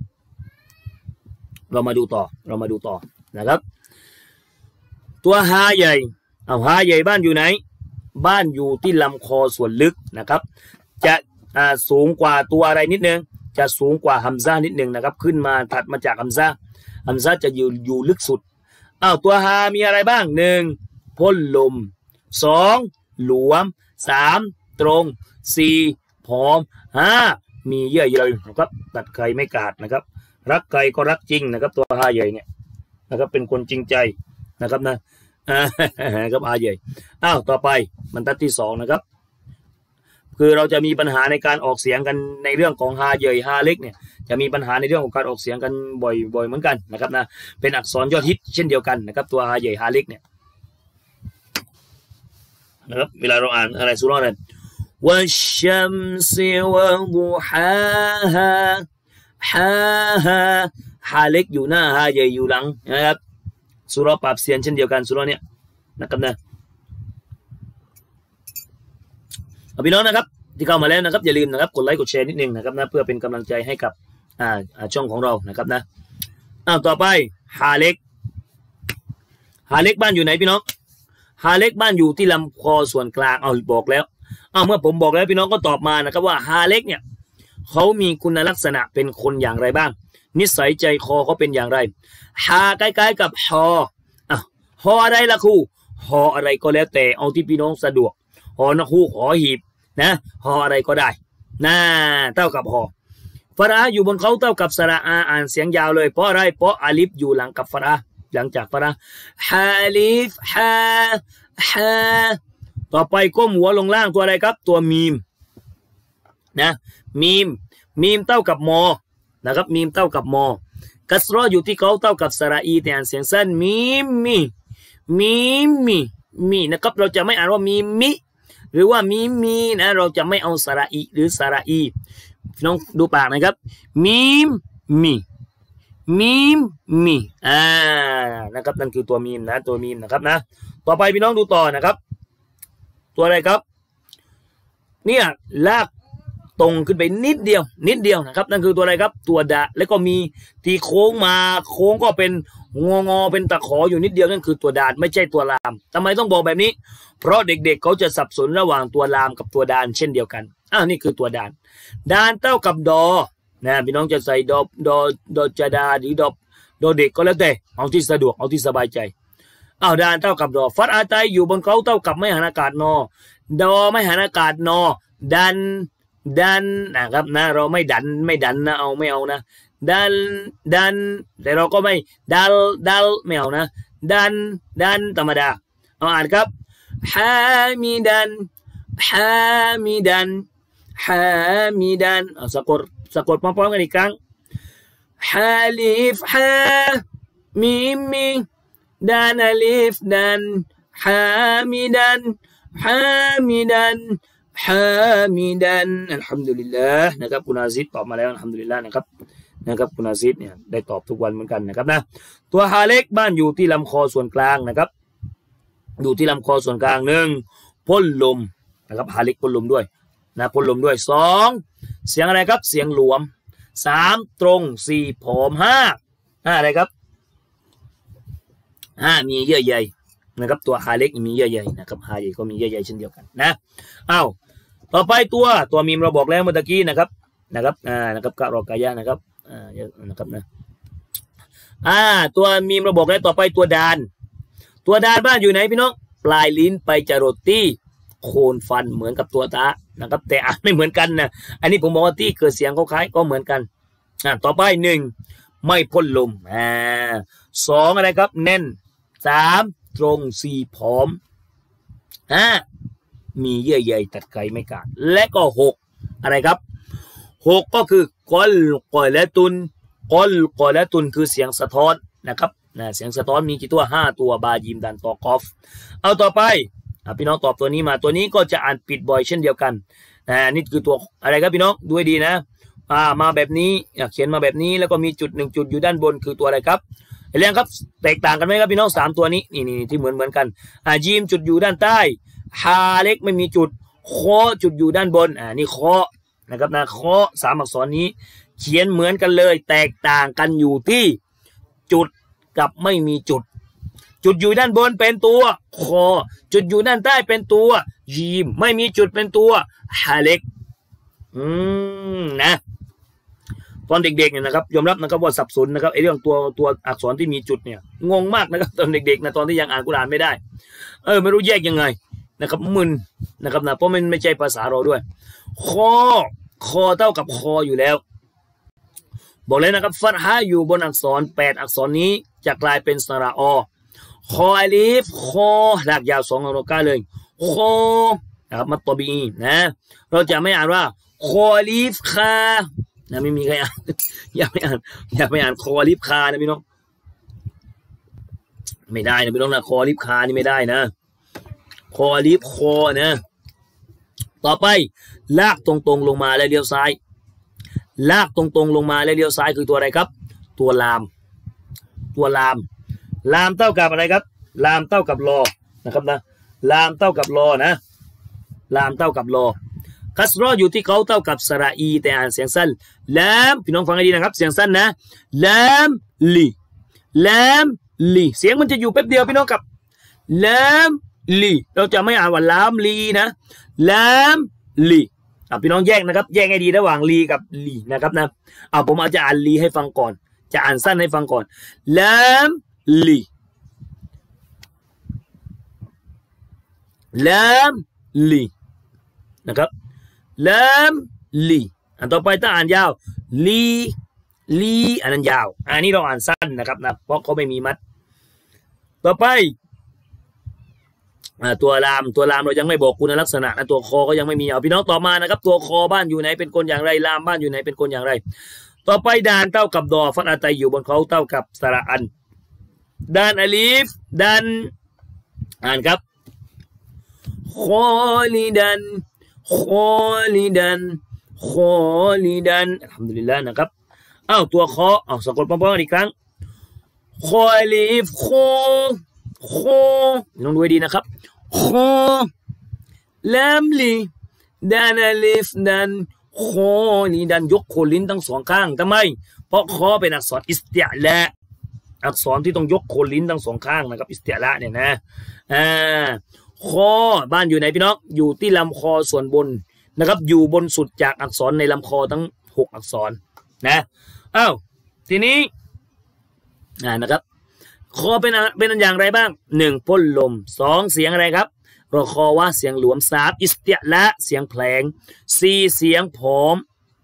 เรามาดูต่อนะครับตัวฮาใหญ่ฮาใหญ่บ้านอยู่ไหนบ้านอยู่ที่ลำคอส่วนลึกนะครับจะสูงกว่าตัวอะไรนิดนึงจะสูงกว่าฮัมซานิดนึงนะครับขึ้นมาถัดมาจากฮัมซาจะอยู่ลึกสุดตัวฮามีอะไรบ้าง1พ่นลม2หลวม3ตรง4ผอม5มีเยื่อใยนะครับตัดไก่ไม่ขาดนะครับรักไก่ก็รักจริงนะครับตัวฮาใหญ่เนี่ยนะครับเป็นคนจริงใจนะครับนะครับฮาใหญ่ต่อไปบรรทัดที่2นะครับคือเราจะมีปัญหาในการออกเสียงกันในเรื่องของฮาใหญ่ฮาเล็กเนี่ยจะมีปัญหาในเรื่องของการออกเสียงกันบ่อยเหมือนกันนะครับนะเป็นอักษรยอดฮิตเช่นเดียวกันนะครับตัวฮาใหญ่ฮาเล็กเนี่ยนะครับเวลาเราอ่านอะไรสุราษฎร์วัชชัมซิวะดุฮาฮาฮาเล็กอยู่หน้าฮาใหญ่อยู่หลังนะครับสุราปราบเสียนเช่นเดียวกันสุราเนี่ยนะครับนะพี่น้องนะครับที่เข้ามาแล้วนะครับอย่าลืมนะครับกดไลค์กดแชร์นิดนึงนะครับนะเพื่อเป็นกำลังใจให้กับช่องของเรานะครับนะต่อไปฮาเล็กบ้านอยู่ไหนพี่น้องฮาเล็กบ้านอยู่ที่ลำคอส่วนกลางบอกแล้วเมื่อผมบอกแล้วพี่น้องก็ตอบมานะครับว่าฮาเล็กเนี่ยเขามีคุณลักษณะเป็นคนอย่างไรบ้างนิสัยใจคอเขาเป็นอย่างไรฮาใกล้ๆกับฮออะไรล่ะครูฮออะไรก็แล้วแต่เอาที่พี่น้องสะดวกฮอนกฮูกฮอหีบนะฮออะไรก็ได้เท่ากับฮอฟาราอยู่บนเขาเท่ากับสระอาอ่านเสียงยาวเลยเพราะอะไรเพราะอาลิฟอยู่หลังกับฟาราหลังจากฟาราฮาลิฟฮาต่อไปก้มหัวลงล่างตัวอะไรครับตัวมีมนะมีมเท่ากับมอนะครับมีมเท่ากับมอกัสรออยู่ที่เขาเท่ากับสระอีแต่อ่านเสียงสั้นมีนะครับเราจะไม่อ่านว่ามิหรือว่ามีนะเราจะไม่เอาสระอีหรือสระอีน้องดูปากนะครับมีนะครับนั่นคือตัวมีมนะตัวมีมนะครับนะต่อไปพี่น้องดูต่อนะครับตัวอะไรครับเนี่ยลากตรงขึ้นไปนิดเดียวนะครับนั่นคือตัวอะไรครับตัวดะแล้วก็มีที่โค้งมาโค้งก็เป็นงอเป็นตะขออยู่นิดเดียวนั่นคือตัวดานไม่ใช่ตัวลามทำไมต้องบอกแบบนี้เพราะเด็กๆเขาจะสับสนระหว่างตัวลามกับตัวดานเช่นเดียวกันนี่คือตัวดานเท่ากับดอนะพี่น้องจะใส่ดอจะดาหรือดอเด็กก็แล้วแต่เอาที่สะดวกเอาที่สบายใจดานเท่ากับดอฟัดอาไตอยู่บนเขาเท่ากับไม่หันอากาศนอดอไม่หันอากาศนอดันนะครับนะเราไม่ดันนะไม่เอานะดันแต่เราก็ไม่ดัลไม่เอานะดันธรรมดาอ่านครับฮามิดันสะกดพร้อมๆกันอีกครั้งฮาลิฟฮามีดันอลิฟดันฮามิดันอัลฮัมดุลิลลาห์นะครับคุณอาซิดตอบมาแล้วอัลฮัมดุลิลลาห์นะครับคุณอาซิดเนี่ยได้ตอบทุกวันเหมือนกันนะครับนะตัวฮาเล็กบ้านอยู่ที่ลำคอส่วนกลางนะครับอยู่ที่ลำคอส่วนกลาง1พ่นลมนะครับฮาเล็กพ่นลมด้วยนะพ่นลมด้วย2เสียงอะไรครับเสียงหลวม3ตรง4ผอม5อะไรครับ5มีเยื่อใยนะครับตัวฮาเล็กมีเยื่อใยนะครับฮาใหญ่ก็มีเยื่อใยเช่นเดียวกันนะต่อไปตัวมีมเราบอกแล้วเมื่อกี้นะครับกะรอกายะนะครับนะครับนะตัวมีมเราบอกแล้วต่อไปตัวดานบ้านอยู่ไหนพี่น้องปลายลิ้นไปจรดที่โคนฟันเหมือนกับตัวตานะครับแต่ไม่เหมือนกันนะอันนี้ผมบอกว่าที่เกิดเสียงเขาคล้ายก็เหมือนกันต่อไป1ไม่พ่นลม2อะไรครับแน่น3ตรง4ผอมมีเยื่อใยตัดไขไม่ขาดและก็6อะไรครับ6ก็คือกอลกอละตุนกอลกอละตุนคือเสียงสะท้อนนะครับเสียงสะท้อนมีกี่ตัว5ตัวบายิมดันตอกอฟเอาต่อไปพี่น้องตอบตัวนี้มาตัวนี้ก็จะอ่านปิดบ่อยเช่นเดียวกันนี่คือตัวอะไรครับพี่น้องดูให้ดีนะมาแบบนี้เขียนมาแบบนี้แล้วก็มีจุด1จุดอยู่ด้านบนคือตัวอะไรครับเรียงครับแตกต่างกันไหมครับพี่น้อง3ตัวนี้นี่ที่เหมือนกันจีมจุดอยู่ด้านใต้ฮาเล็กไม่มีจุดคอจุดอยู่ด้านบนนี่คอนะครับคอ3อักษรนี้เขียนเหมือนกันเลยแตกต่างกันอยู่ที่จุดกับไม่มีจุดจุดอยู่ด้านบนเป็นตัวคอจุดอยู่ด้านใต้เป็นตัวยีมไม่มีจุดเป็นตัวฮาเล็กนะตอนเด็กๆเนี่ยนะครับยอมรับนะครับว่าสับสนนะครับไอ้เรื่องตัวอักษรที่มีจุดเนี่ยงงมากนะครับตอนเด็กๆนะตอนที่ยังอ่านกุรอานไม่ได้ไม่รู้แยกยังไงนะครับมึนนะครับนะเพราะมันไม่ใช่ภาษาเราด้วยคอเท่ากับคออยู่แล้วบอกเลยนะครับฟัตฮะอยู่บนอักษร8อักษรนี้จะกลายเป็นสระอคออลิฟคอหลักยาว2ตัวก้าเลยคอนะครับมัตตบีนะเราจะไม่อ่านว่าคออลิฟคานะไม่มีใครอ่านอย่าไปอ่านคออลิฟคานะพี่น้องไม่ได้นะพี่น้องนะคออลิฟคานี่ไม่ได้นะคออลิฟคอนะต่อไปลากตรงๆลงมาแล้วเลี้ยวซ้ายลากตรงๆลงมาแล้วเลี้ยวซ้ายคือตัวอะไรครับตัวลามลามเท่ากับอะไรครับลามเท่ากับรอนะครับนะลามเท่ากับรอนะลามเท่ากับรอคัสรออยู่ที่เขาเท่ากับสระอีแต่อ่านเสียงสั้นลามพี่น้องฟังให้ดีนะครับเสียงสั้นนะลามลีเสียงมันจะอยู่แป๊บเดียวพี่น้องกับลามลีเราจะไม่อ่านว่าลามลีนะลามลีพี่น้องแยกนะครับแยกให้ดีระหว่างลีกับลีนะครับนะผมอาจจะอ่านลีให้ฟังก่อนจะอ่านสั้นให้ฟังก่อนลามลีนะครับลามลีอันต่อไปถ้าอ่านยาวลีอันนั้นยาวอันนี้เราอ่านสั้นนะครับนะเพราะเขาไม่มีมัดต่อไปตัวลามเรายังไม่บอกคุณลักษณะนะตัวคอก็ยังไม่มีพี่น้องต่อมานะครับตัวคอบ้านอยู่ไหนเป็นคนอย่างไรลามบ้านอยู่ไหนเป็นคนอย่างไรต่อไปดานเท่ากับดอฟัตอาตัยอยู่บนเขาเท่ากับสระอันดานอลิฟดานอ่านครับคอลิดันอัลฮัมดุลิลลาห์นะครับตัวคอสะกดพร้อมๆกันอีกครั้งคอลิฟคอลองดูให้ดีนะครับคอลามลีดานอลิฟดันคอลีดันยกโคนลิ้นทั้งสองข้างทำไมเพราะคอเป็นอักษรอิสติอาละอักษรที่ต้องยกโคนลิ้นทั้งสองข้างนะครับอิสติอาละเนี่ยนะคอบ้านอยู่ไหนพี่น้องอยู่ที่ลำคอส่วนบนนะครับอยู่บนสุดจากอักษรในลำคอทั้ง6อักษรนะทีนี้นะครับคอเป็นอย่างไรบ้าง1พ่นลม2เสียงอะไรครับรอคอว่าเสียงหลวม3อิสติอาละเสียงแผลง4เสียงผอม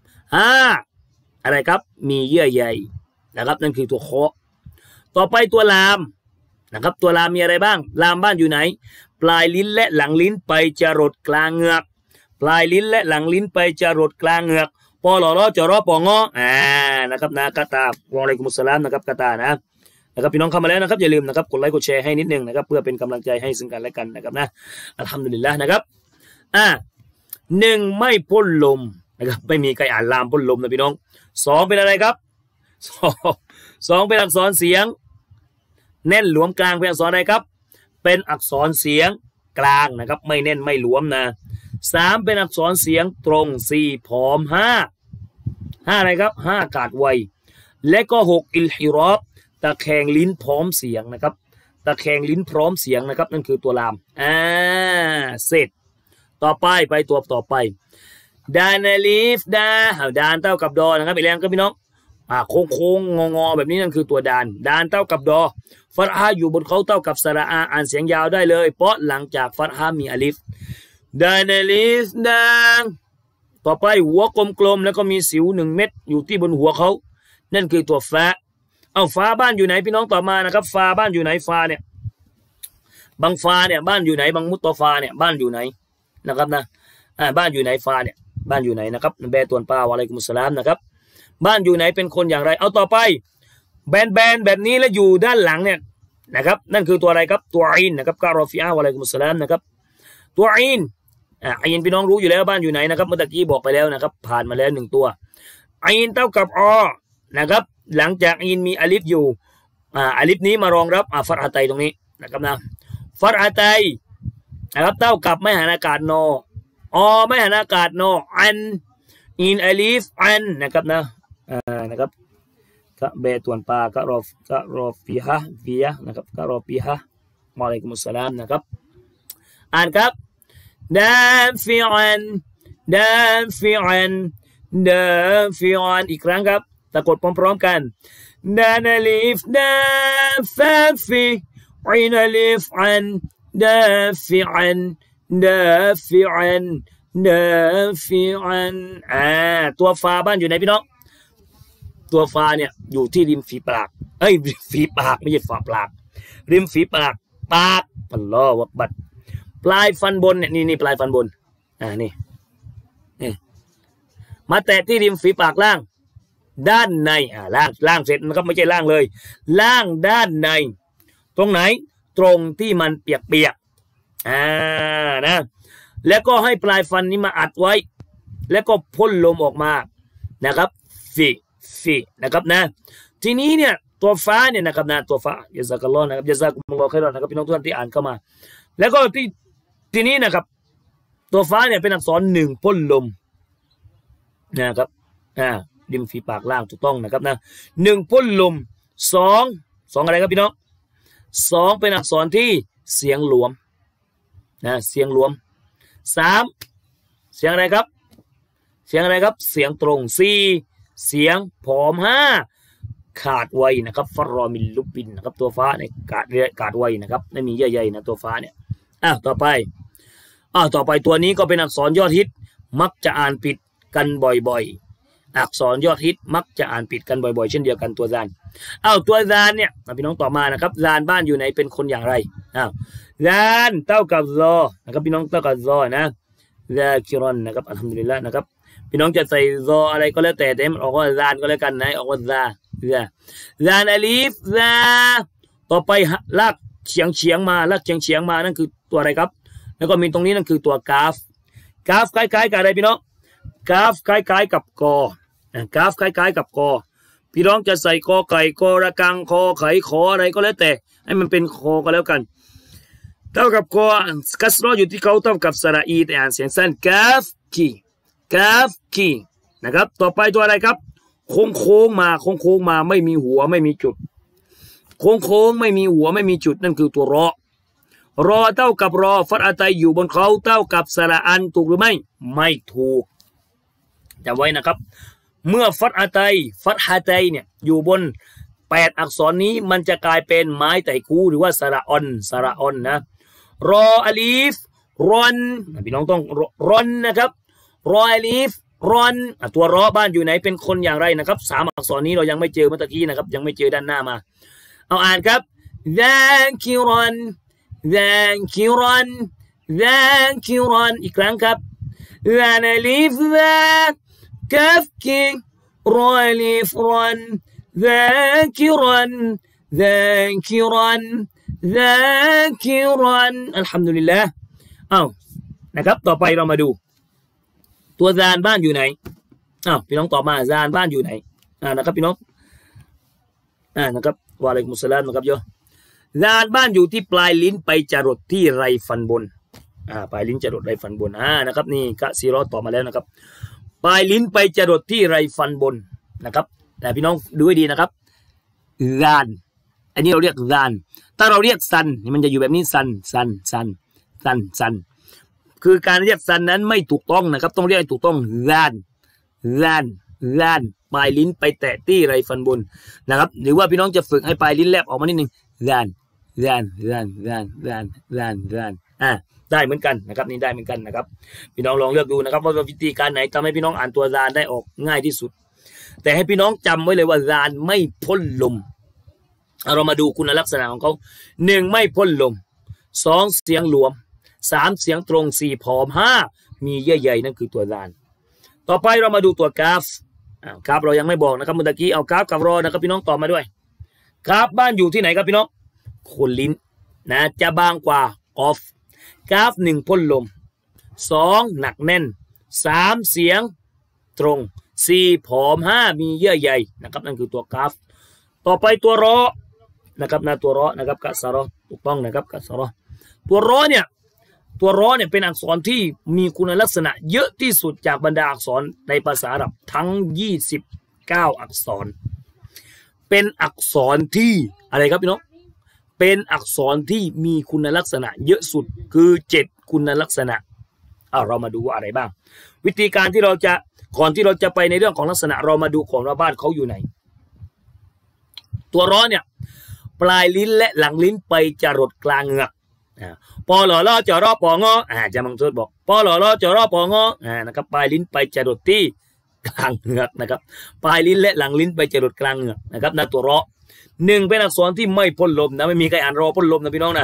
5อะไรครับมีเยื่อใยนะครับนั่นคือตัวคอต่อไปตัวลามนะครับตัวลามมีอะไรบ้างลามบ้านอยู่ไหนปลายลิ้นและหลังลิ้นไปจรดกลางเหงือกปลายลิ้นและหลังลิ้นไปจรดกลางเหงือกปอหล่อจรอปองอนะครับนะกาตาวะอะลัยกุมุสสลามนะครับกาตานะครับพี่น้องเข้ามาแล้วนะครับอย่าลืมนะครับกดไลค์กดแชร์ให้นิดนึงนะครับเพื่อเป็นกำลังใจให้ซึ่งกันและกันนะครับนะอัลฮัมดุลิลละห์นะครับ1ไม่พ่นลมนะครับไม่มีใครอ่านลามพ่นลมนะพี่น้อง2เป็นอะไรครับ2เป็นอักษรเสียงแน่นหลวมกลางเป็นอักษรอะไรครับเป็นอักษรเสียงกลางนะครับไม่แน่นไม่หลวมนะ3เป็นอักษรเสียงตรง4ผอม5อะไรครับ5กาดไวและก็6อิลฮิรอบตะแคงลิ้นพร้อมเสียงนะครับตะแคงลิ้นพร้อมเสียงนะครับนั่นคือตัวลามเสร็จต่อไปตัวต่อไปดานอลิฟดานเท่ากับดอนะครับอีกแล้วก็พี่น้องโค้งงอแบบนี้นั่นคือตัวดานเท่ากับดอฟัตฮะอยู่บนเขาเท่ากับสระอาอ่านเสียงยาวได้เลยเพราะหลังจากฟัตฮะมีอลิฟดานอลิฟดานต่อไปหัวกลมๆแล้วก็มีสิว1 เม็ดอยู่ที่บนหัวเขานั่นคือตัวฟ้าฟ้าบ้านอยู่ไหนพี่น้องต่อมานะครับฟ้าบ้านอยู่ไหนฟ้าเนี่ยบางฟ้าเนี่ยบ้านอยู่ไหนบางมุตตฟ้าเนี่ยบ้านอยู่ไหนนะครับนะบ้านอยู่ไหนฟ้าเนี่ยบ้านอยู่ไหนนะครับเบตวนปาวะอะลัยกุมุสสลามนะครับบ้านอยู่ไหนเป็นคนอย่างไรเอาต่อไปแบนแบบนี้แล้วอยู่ด้านหลังเนี่ยนะครับนั่นคือตัวอะไรครับตัวอินนะครับกะรอฟิอะห์วะอะลัยกุมุสสลามนะครับตัวอินอินพี่น้องรู้อยู่แล้วบ้านอยู่ไหนนะครับเมื่อกี้บอกไปแล้วนะครับผ่านมาแล้ว1ตัวอินเท่ากับอนะครับหลังจากอินมีอาลิฟอยู่อาลิฟนี้มารองรับฟัตฮะไตตรงนี้นะครับนะฟัตฮะไตนะครับเท่ากับไม่หันอากาศนอไม่หันอากาศนอันอินอาลิฟอันนะครับนะครับกะเบตวนปากะรอฟิฮะฟิยะนะครับกะรอฟิฮะวะอะลัยกุมุสสลามนะครับอ่านครับดาฟิอันดาฟิอันดาฟิอันอีกครั้งครับตะกดพร้อมๆกันดานาลิฟดาฟาฟิอินอาลิฟอันดาฟิอันดาฟิอันดาฟิอันตัวฟาบ้านอยู่ไหนพี่น้องตัวฟาเนี่ยอยู่ที่ริมฝีปากฝีปากไม่ใช่ฝาปากริมฝีปากอัลลอฮฺวักบัรปลายฟันบนเนี่ยนี่ปลายฟันบนนี่มาแตะที่ริมฝีปากล่างด้านในล่างเสร็จนะครับไม่ใช่ล่างเลยล่างด้านในตรงไหนตรงที่มันเปียกนะแล้วก็ให้ปลายฟันนี้มาอัดไว้แล้วก็พ่นลมออกมานะครับฟีนะครับนะทีนี้เนี่ยตัวฟ้าเนี่ยนะครับนะตัวฟ้ายะซากัลลอฮ์นะครับยะซากุมุลลอฮ์ค็อยรอนนะครับพี่น้องทุกท่านที่อ่านเข้ามาแล้วก็ทีนี้นะครับตัวฟ้าเนี่ยเป็นอักษร1พ่นลมนะครับริมฝีปากล่างถูกต้องนะครับนะ1พ่นลม2อะไรครับพี่น้อง2เป็นอักษรที่เสียงหลวมเสียงหลวม3เสียงอะไรครับเสียสียงตรง4เสียงผอม5ขาดไวนะครับฟารอมิลลุบินนะครับตัวฟ้าเนี่ยขาดไวนะครับไม่มีใหญ่ๆนะตัวฟ้าเนี่ยต่อไปตัวนี้ก็เป็นอักษรยอดฮิตมักจะอ่านผิดกันบ่อยๆอักษรยอดฮิตมักจะอ่านผิดกันบ่อยๆเช่นเดียวกันตัวซานตัวซานเนี่ยพี่น้องต่อมานะครับซานบ้านอยู่ไหนเป็นคนอย่างไรซานเท่ากับซอนะครับพี่น้องเท่ากับซอนะซาคิรอนนะครับอัลฮัมดุลิลละนะครับพี่น้องจะใส่ซออะไรก็แล้วแต่มันออกว่าซานก็แล้วกันนะออกว่าซานอาลีฟซาต่อไปลากเฉียงมานั่นคือตัวอะไรครับแล้วก็มีตรงนี้นั่นคือตัวกาฟคล้ายๆกับอะไรพี่น้องกาฟคล้ายๆกับกอกาฟคล้ายๆกับกอพี่น้องจะใส่กอไก่กอระกังคอไข่ขออะไรก็แล้วแต่ให้มันเป็นคอก็แล้วกันเท่ากับกอกัสรออยู่ที่เขาเท่ากับสระอีแต่อ่านเสียงสั้นกาฟคีนะครับต่อไปตัวอะไรครับโค้งมาไม่มีหัวไม่มีจุดโค้งไม่มีหัวไม่มีจุดนั่นคือตัวรอเท่ากับรอฟัตฮะไตอยู่บนเขาเท่ากับสระอันถูกหรือไม่ถูกจำไว้นะครับเมื่อฟัตฮะไตเนี่ยอยู่บน8อักษรนี้มันจะกลายเป็นไม้ไต่คูหรือว่าสระออนนะรออาลีฟรอนพี่น้องต้องรอนนะครับรออาลีฟรอนตัวรอบ้านอยู่ไหนเป็นคนอย่างไรนะครับ3อักษรนี้เรายังไม่เจอเมื่อกี้นะครับยังไม่เจอด้านหน้ามาเอาอ่านครับซาคิรอนอีกครั้งครับซานาลิฟซากาฟกีรอลิฟรอนซาคิรอนอัลฮัมดุลิลละนะครับต่อไปเรามาดูตัวซานบ้านอยู่ไหนพี่น้องตอบมาซานบ้านอยู่ไหนนะครับพี่น้องนะครับวะอะลัยกุมุสสลามนะครับโยซานบ้านอยู่ที่ปลายลิ้นไปจรดที่ไรฟันบนปลายลิ้นจรดไรฟันบนนะครับนี่กะซีรอตอบมาแล้วนะครับปลายลิ้นไปจรดที่ไรฟันบนนะครับแต่พี่น้องดูให้ดีนะครับซานอันนี้เราเรียกซานถ้าเราเรียกซันมันจะอยู่แบบนี้ซันคือการเรียกซันนั้นไม่ถูกต้องนะครับต้องเรียกให้ถูกต้องซานปลายลิ้นไปแตะที่ไรฟันบนนะครับหรือว่าพี่น้องจะฝึกให้ปลายลิ้นแลบออกมานิดนึงซานได้เหมือนกันนะครับนี่ได้เหมือนกันนะครับพี่น้องลองเลือกดูนะครับว่าวิธีการไหนทำให้พี่น้องอ่านตัวซานได้ออกง่ายที่สุดแต่ให้พี่น้องจำไว้เลยว่าซานไม่พ่นลมเรามาดูคุณลักษณะของเขา1ไม่พ่นลม2เสียงหลวม3เสียงตรง4ผอม5มีเยื่อใยนั่นคือตัวซานต่อไปเรามาดูตัวกาฟกราฟเรายังไม่บอกนะครับเมื่อกี้เอากราฟกับรอนะครับพี่น้องตอบมาด้วยกราฟบ้านอยู่ที่ไหนครับพี่น้องโคนลิ้นนะจะบางกว่ากอฟกราฟ1พ่นลม2หนักแน่น3เสียงตรง4ผอม5มีเยื่อใยนะครับนั่นคือตัวกราฟต่อไปตัวรอนะครับนะตัวรอนะครับกัสรอถูกต้องนะครับกัสรอตัวรอเนี่ยเป็นอักษรที่มีคุณลักษณะเยอะที่สุดจากบรรดาอักษรในภาษาอาหรับทั้ง29อักษรเป็นอักษรที่อะไรครับพี่น้องเป็นอักษรที่มีคุณลักษณะเยอะสุดคือ7คุณลักษณะเรามาดูว่าอะไรบ้างวิธีการที่เราจะก่อนที่เราจะไปในเรื่องของลักษณะเรามาดูของว่าบ้านเขาอยู่ไหนตัวร้อเนี่ยปลายลิ้นและหลังลิ้นไปจรดกลางเหงือกปอหล่อล่อจอรอปองอจะมังสดบอกปอหล่อล่อจอรอปองอนะครับปลายลิ้นไปจรดที่กลางเหงือกนะครับปลายลิ้นและหลังลิ้นไปจรดกลางเหงือกนะครับนะตัวร้อ1เป็นอักษรที่ไม่พ่นลมนะไม่มีใครอ่านรอพ่นลมนะพี่น้องนะ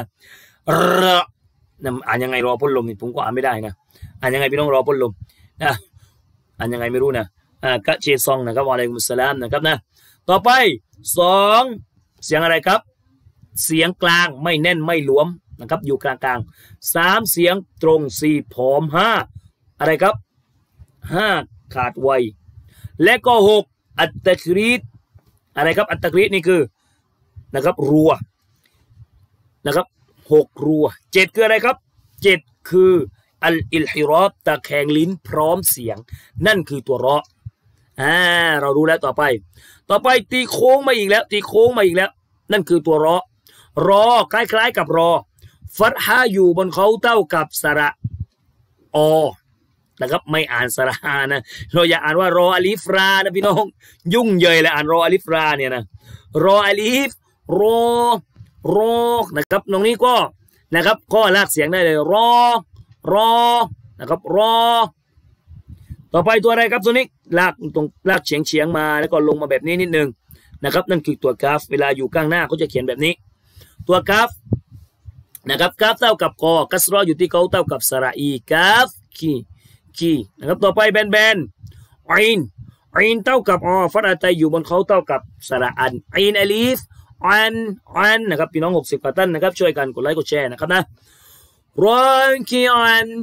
อ่านยังไงรอพ่นลมนี่ผมก็อ่านไม่ได้นะอ่านยังไงพี่น้องรอพ่นลมนะอ่านยังไงไม่รู้นะกะเชซองนะครับวะอะลัยกุมุสสลามนะครับนะต่อไป2เสียงอะไรครับเสียงกลางไม่แน่นไม่หลวมนะครับอยู่กลางๆ3เสียงตรง4ผอม5อะไรครับ5ขาดไวและก็6อัตตะกรีดอะไรครับอัตตะกรีดนี่คือนะครับรัวนะครับ6รัว7คืออะไรครับ7คืออัลอิลฮิรอบตะแคงลิ้นพร้อมเสียงนั่นคือตัวเราะเรารู้แล้วต่อไปตีโค้งมาอีกแล้วนั่นคือตัวเราะรอคล้ายๆกับรอฟัตฮาอยู่บนเขาเท่ากับสระอนะครับไม่อ่านสระอานะเราอย่าอ่านว่ารออลิฟรานะพี่น้องยุ่งเยินเลยอ่านรออลิฟราเนี่ยนะรออลิฟรอนะครับตรงนี้ก็นะครับก็ลากเสียงได้เลยรอนะครับรอต่อไปตัวอะไรครับตัวนี้ลากเฉียงมาแล้วก็ลงมาแบบนี้นิดนึงนะครับนั่นคือตัวกราฟเวลาอยู่ข้างหน้าเขาจะเขียนแบบนี้ตัวกราฟนะครับกราฟเท่ากับกอกัสรออยู่ที่เขาเท่ากับสระอีกราฟคีนะครับต่อไปแบนอินเท่ากับฟัตอะตัยอยู่บนเขาเท่ากับสระอันอินอลิฟอันนะครับพี่น้อง60กว่าท่านนะครับช่วยกันกดไลค์กดแชร์นะครับนะรอคีอัน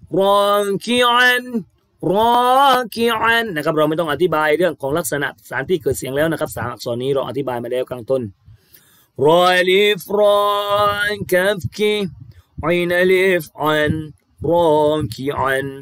นะครับเราไม่ต้องอธิบายเรื่องของลักษณะสารที่เกิดเสียงแล้วนะครับ3อักษรนี้เราอธิบายมาแล้วกลางต้นรออลิฟรอนกัฟคีอินอลิฟอันรอคีอัน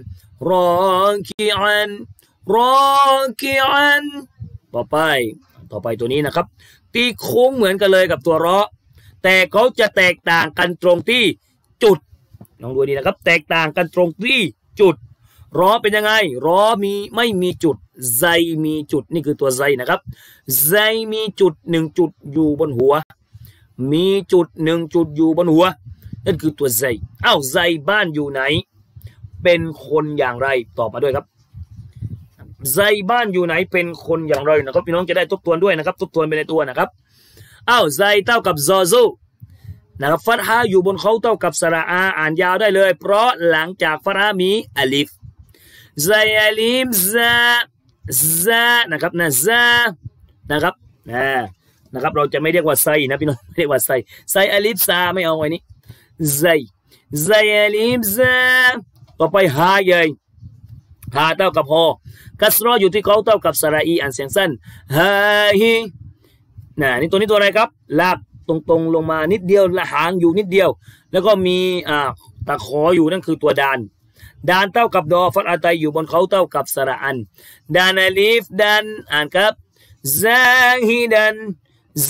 ต่อไปตัวนี้นะครับตีโค้งเหมือนกันเลยกับตัวเราะแต่เขาจะแตกต่างกันตรงที่จุดลองดูดีนะครับแตกต่างกันตรงที่จุดรอเป็นยังไงรอไม่มีจุดไซมีจุดนี่คือตัวไซนะครับไซมีจุด1จุดอยู่บนหัวมีจุด1จุดอยู่บนหัวนั่นคือตัวไซไซบ้านอยู่ไหนเป็นคนอย่างไรตอบมาด้วยครับไซบ้านอยู่ไหนเป็นคนอย่างไรนะครับพี่น้องจะได้ทบทวนด้วยนะครับทบทวนไปในตัวนะครับไซเท่ากับซอซูนะครับฟัตฮาอยู่บนเขาเท่ากับสระอาอ่านยาวได้เลยเพราะหลังจากฟัตฮามีอลิฟไซอลิฟซานะครับนะซานะครับนะครับเราจะไม่เรียกว่าไซนะพี่น้องเรียกว่าไซอลิฟซาไม่เอาไว้นี้ไซอลิฟซาต่อไปฮาใหญ่ฮาเท่ากับฮอกัสรออยู่ที่เขาเท่ากับสระอีอ่านเสียงสั้นฮาฮีนี่ตัวนี้ตัวอะไรครับลากตรงลงมานิดเดียวละหางอยู่นิดเดียวแล้วก็มีตะขออยู่นั่นคือตัวดานเท่ากับดอฟัตอะตัยอยู่บนเขาเท่ากับสระอันดานอลิฟดันอ่านครับซาฮิดันไซ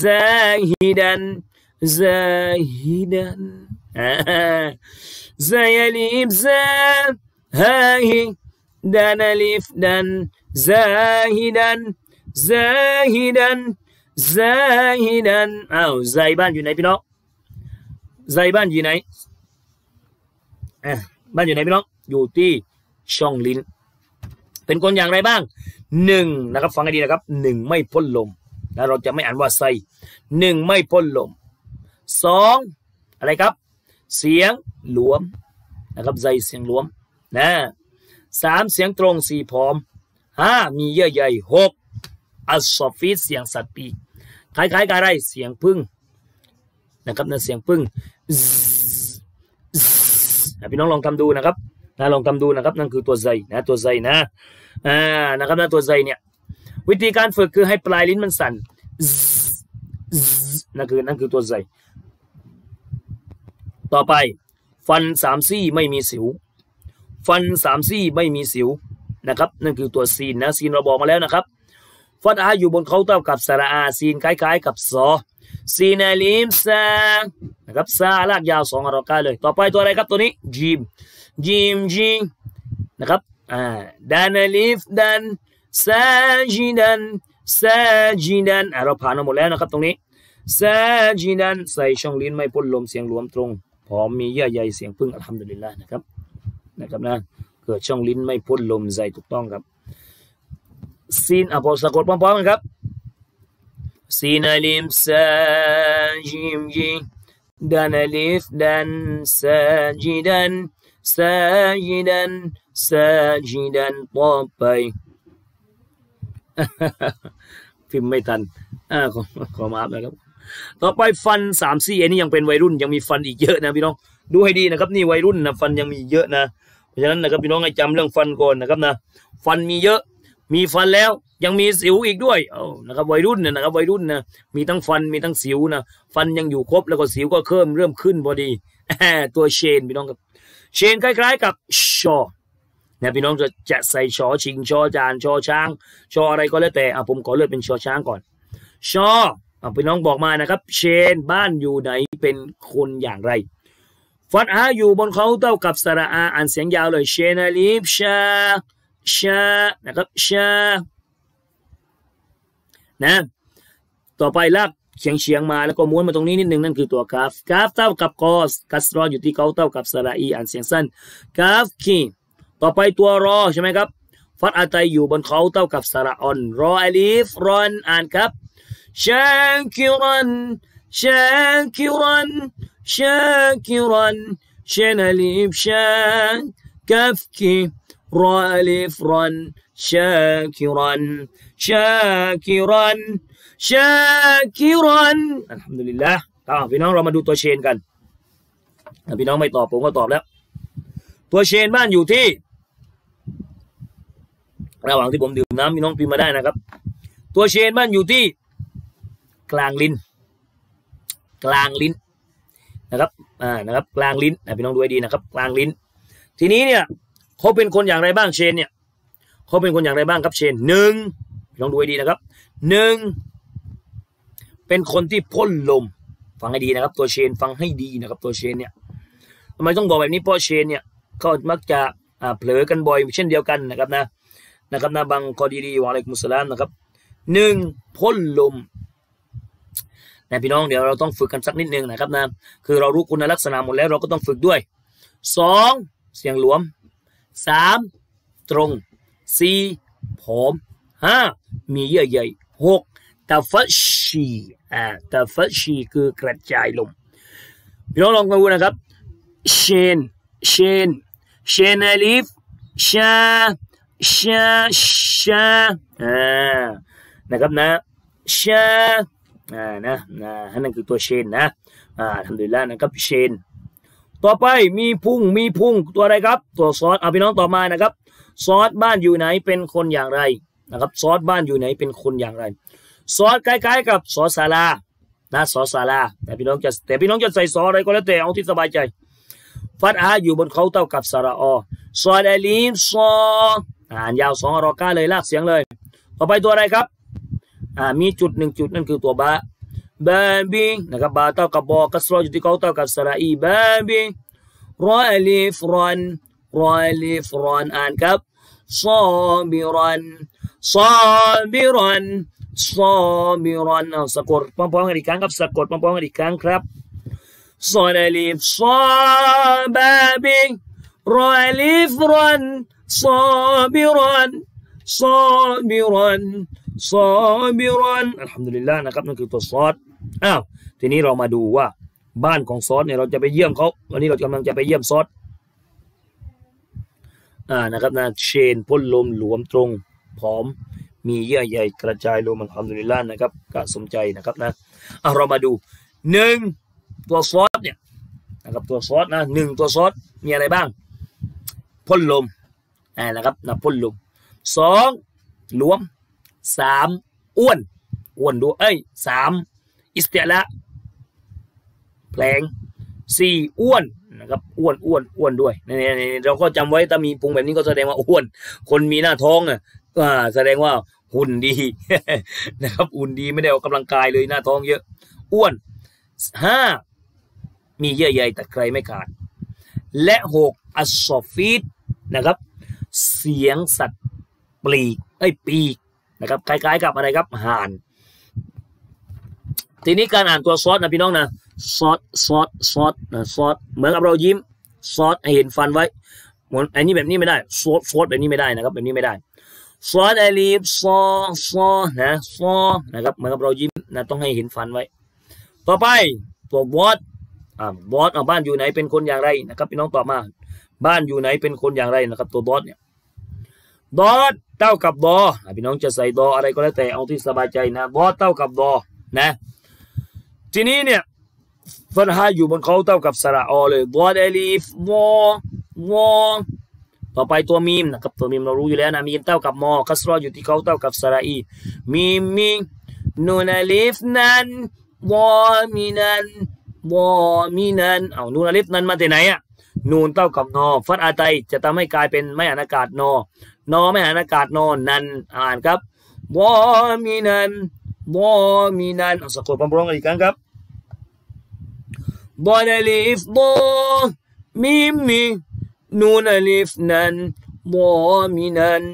อลิฟซาฮาฮิดานอลิฟดันซาฮิดันไซบ้านอยู่ไหนพี่น้องไซบ้านอยู่ไหนบ้านอยู่ไหนพี่น้องอยู่ที่ช่องลิ้นเป็นคนอย่างไรบ้าง1นะครับฟังให้ดีนะครับ1ไม่พ่นลมแล้วเราจะไม่อ่านว่าไซ1ไม่พ่นลม2อะไรครับเสียงหลวมนะครับไซเสียงหลวม3เสียงตรง4ผอม 5มีเยื่อใย6อัสซอฟีเสียงสัตว์ปีกคล้ายๆกับอะไรเสียงพึ่งนะครับนั่นเสียงพึ่งพี่น้องลองทำดูนะครับลองทำดูนะครับนั่นคือตัวไซนะตัวไซนะนะครับนั่นตัวไซเนี่ยวิธีการฝึกคือให้ปลายลิ้นมันสั่นนั่นคือตัวไซต่อไปฟัน3 ซี่ไม่มีสิวฟัน3 ซี่ไม่มีสิวนะครับนั่นคือตัวซีนนะซีนเราบอกมาแล้วนะครับฟัตฮะอยู่บนเขาเท่ากับสระอาซีนคล้ายๆกับซอซีนลิมซานะครับซาลากยาว2 อรอกาเลยต่อไปตัวอะไรครับตัวนี้จีมนะครับดันลิฟดันซาจิดันเราผ่านมาหมดแล้วนะครับตรงนี้ซาจิดันใส่ช่องลิ้นไม่พ่นลมเสียงหลวมตรงพร้อมมีเยื่อใยเสียงพึ่งอัลฮัมดุลิลละห์นะครับนะเกิดช่องลิ้นไม่พ่นลมใจถูกต้องครับซีนพอสะกดพร้อมๆกันครับซีนอลิมซาจิมจีดันอลิฟดันซาจิดันต่อไปพิมพ์ไม่ทันขอมาอัพนะครับต่อไปฟัน3 ซี่อันนี้ยังเป็นวัยรุ่นยังมีฟันอีกเยอะนะพี่น้องดูให้ดีนะครับนี่วัยรุ่นนะฟันยังมีเยอะนะเพราะฉะนั้นนะครับพี่น้องให้จำเรื่องฟันก่อนนะครับนะฟันมีเยอะมีฟันแล้วยังมีสิวอีกด้วยนะครับวัยรุ่นนะครับวัยรุ่นนะมีทั้งฟันมีทั้งสิวนะฟันยังอยู่ครบแล้วก็สิวก็เริ่มขึ้นพอดีตัวเชนพี่น้องครับเชนคล้ายๆกับชอเนี่ยพี่น้องจะใส่ชอชิงชอจานชอช้างชออะไรก็แล้วแต่ผมขอเลือกเป็นชอช้างก่อนชอพี่น้องบอกมานะครับเชนบ้านอยู่ไหนเป็นคนอย่างไรฟัตฮะอยู่บนเขาเท่ากับสระอาอ่านเสียงยาวเลยเชนอลิฟชานะครับชานะต่อไปลากเฉียงมาแล้วก็ม้วนมาตรงนี้นิดนึงนั่นคือตัวกาฟเท่ากับกอสกัสรออยู่ที่เขาเท่ากับสระอีอ่านเสียงสั้นกาฟคีต่อไปตัวรอใช่ไหมครับฟัตอาตัยอยู่บนเขาเท่ากับสระออนรออลิฟรอนอ่านครับชาคิรันชนอลิฟชากาฟคีรออลิฟรอนชาคิรันอัลฮัมดุลิลละพี่น้องเรามาดูตัวเชนกันพี่น้องไม่ตอบผมก็ตอบแล้วตัวเชนบ้านอยู่ที่ระหว่างที่ผมดื่มน้ำพี่น้องพิมพ์มาได้นะครับตัวเชนบ้านอยู่ที่กลางลิ้นนะครับนะครับกลางลิ้นพี่น้องดูให้ดีนะครับกลางลิ้นทีนี้เนี่ยเขาเป็นคนอย่างไรบ้างเชนเนี่ยเขาเป็นคนอย่างไรบ้างครับเชน1ลองดูให้ดีนะครับ1เป็นคนที่พ่นลมฟังให้ดีนะครับตัวเชนฟังให้ดีนะครับตัวเชนเนี่ยทำไมต้องบอกแบบนี้เพราะเชนเนี่ยก็มักจะเผลอกันบ่อยเช่นเดียวกันนะครับนะบางกอดีวะอะลัยกุมุสสลามนะครับ1พ่นลมนะพี่น้องเดี๋ยวเราต้องฝึกกันสักนิดนึงนะครับนะคือเรารู้คุณลักษณะหมดแล้วเราก็ต้องฝึกด้วย2เสียงหลวม3ตรง4ผอม5มีเยื่อใย6ตะฟัชชีคือกระจายลมพี่น้องลองดูนะครับเชนอลิฟชานะครับนะชานั่นคือตัวเชนนะทำดีแล้วนะครับเชนต่อไปมีพุ่งตัวอะไรครับตัวซอสพี่น้องต่อมานะครับซอสบ้านอยู่ไหนเป็นคนอย่างไรนะครับซอสบ้านอยู่ไหนเป็นคนอย่างไรซอสคล้ายๆกับซอสซาลานะซอสซาลาแต่พี่น้องจะใส่ซอสอะไรก็แล้วแต่เอาที่สบายใจฟัตฮะอยู่บนเขาเท่ากับสระอซอดอลีมซออ่านยาว2 อรอกาเลยลากเสียงเลยต่อไปตัวอะไรครับมีจุด1 จุดนั่นคือตัวบาบีนะครับบาเท่ากับบอกัสรออยู่ที่เขาเท่ากับสระอีบาบีรออลิฟรอนอ่านครับซอบิรอนสะกดพร้อมๆกันอีกครั้งครับสะกดพร้อมๆกันอีกครั้งครับซออลิฟซอบาบีรออลิฟรอนซอบิรอนอัลฮัมดุลิลลาห์นะครับนั่นคือตัวซอสทีนี้เรามาดูว่าบ้านของซอสเนี่ยเราจะไปเยี่ยมเขาวันนี้เรากำลังจะไปเยี่ยมซอสนะครับนะเชนพ่นลมหลวมตรงผอมมีเยื่อใยกระจายลงอัลฮัมดุลิลละห์นะครับก็สมใจนะครับนะเรามาดู1ตัวซอสเนี่ยนะครับตัวซอสนะ1ตัวซอสมีอะไรบ้างพ่นลมนะครับนะพ่นลม2หลวม3อ้วนด้วย3อิสติละแผลง4อ้วนนะครับอ้วนด้วยนี่เราก็จำไว้ถ้ามีพุงแบบนี้ก็แสดงว่าอ้วนคนมีหน้าท้องแสดงว่าหุ่นดี นะครับหุ่นดีไม่ได้ออกกำลังกายเลยหน้าท้องเยอะอ้วน5มีเยื่อใยตะไคร้ไม่ขาดและ6อัสซอฟีดนะครับเสียงสัตว์ปีกนะครับคล้ายๆกับอะไรครับห่านทีนี้การอ่านตัวซอสนะพี่น้องนะซอสนะซอสเหมือนกับเรายิ้มซอสให้เห็นฟันไว้เหมือนอันนี้แบบนี้ไม่ได้ซอสแบบนี้ไม่ได้นะครับแบบนี้ไม่ได้ซอสอลีฟซอนะครับเหมือนกับเรายิ้มนะต้องให้เห็นฟันไว้ต่อไปตัวบอสบ้านอยู่ไหนเป็นคนอย่างไรนะครับพี่น้องตอบมาบ้านอยู่ไหนเป็นคนอย่างไรนะครับตัวบอสเนี่ยบอสเท่ากับบอพี่น้องจะใส่ดออะไรก็แล้วแต่เอาที่สบายใจนะบอสเท่ากับบอนะทีนี้เนี่ยฟันฮาอยู่บนเขาเท่ากับสระอเลยบอสอลีฟวอต่อไปตัวมีมนะครับตัวมีมเรารู้อยู่แล้วนะมีมเท่ากับมอคัสรออยู่ที่เขาเท่ากับสระอีมีนูนอลีฟนันวอมีนันเอานูนอลีฟนั้นมาที่ไหนอ่ะนูนเท่ากับนอฟัดอาไตจะทำให้กลายเป็นไม่อ่านอากาศนอไม่อ่านอากาศนอนันอ่านครับวอมีนันเอาสะกดพร้อมๆกันอีกครั้งครับบออลีฟบอมีนูนอลีฟนันบอมีนัน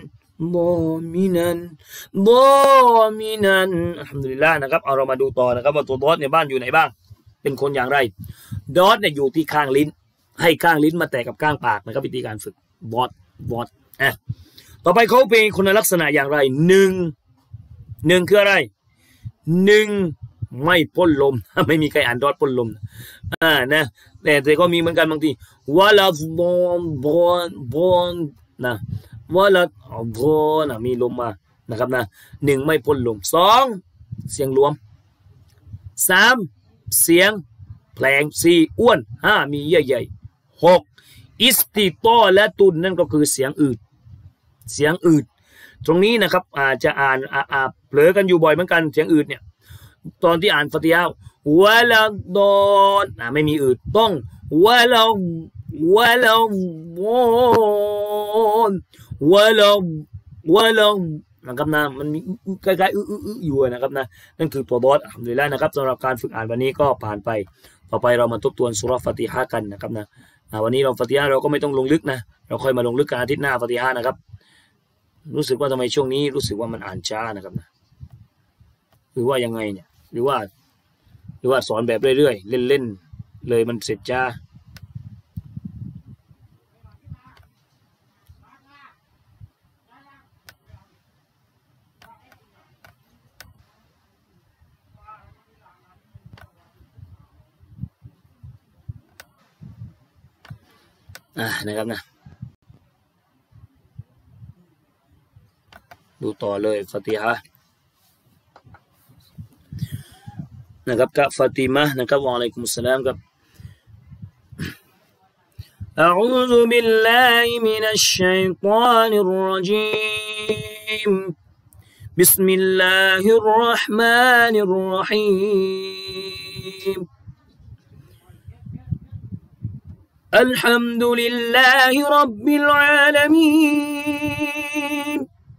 อัลฮัมดุลิลละห์นะครับเอาเรามาดูต่อนะครับว่าตัวดอทในบ้านอยู่ไหนบ้างเป็นคนอย่างไรดอทเนี่ยอยู่ที่ข้างลิ้นให้ข้างลิ้นมาแตะกับข้างปากนะครับวิธีการฝึกบอทต่อไปเขาเป็นคุณลักษณะอย่างไรหนึ่งคืออะไร1ไม่พ่นลมไม่มีใครอ่านดอทพ่นลมนะแต่ก็มีเหมือนกันบางทีวะลาบอนนะวะลาบอนมีลมมานะครับนะ1ไม่พ่นลม2เสียงรวม3เสียงแผลง4อ้วน5มีเยื่อใย6อิสติตอและตุนนั่นก็คือเสียงอืดตรงนี้นะครับอาจจะอ่านเผลอกันอยู่บ่อยเหมือนกันเสียงอืดเนี่ยตอนที่อ่านฟาติฮะห์วะลาดอนไม่มีอืดต้องวะลานะครับนะมันมีใกล้ๆอยู่นะครับนะนั่นคือตัวบอสอัลฮัมดุลิลละห์นะครับสำหรับการฝึกอ่านวันนี้ก็ผ่านไปต่อไปเรามาทบทวนซูเราะห์ฟาติฮะห์กันนะครับนะวันนี้เราฟาติฮะห์เราก็ไม่ต้องลงลึกนะเราค่อยมาลงลึกกันอาทิตย์หน้าฟาติฮะห์นะครับรู้สึกว่าทำไมช่วงนี้รู้สึกว่ามันอ่านช้านะครับนะหรือว่ายังไงเนี่ยหรือว่าสอนแบบเรื่อยๆเล่นๆเลยมันเสร็จช้านะครับนะดูต่อเลยฟาติฮะห์นะครับกับฟาติมะห์นะครับวะอะลัยกุมุสสลามครับأعوذ بالله من الشيطان الرجيم بسم الله الرحمن الرحيم الحمد لله رب العالمين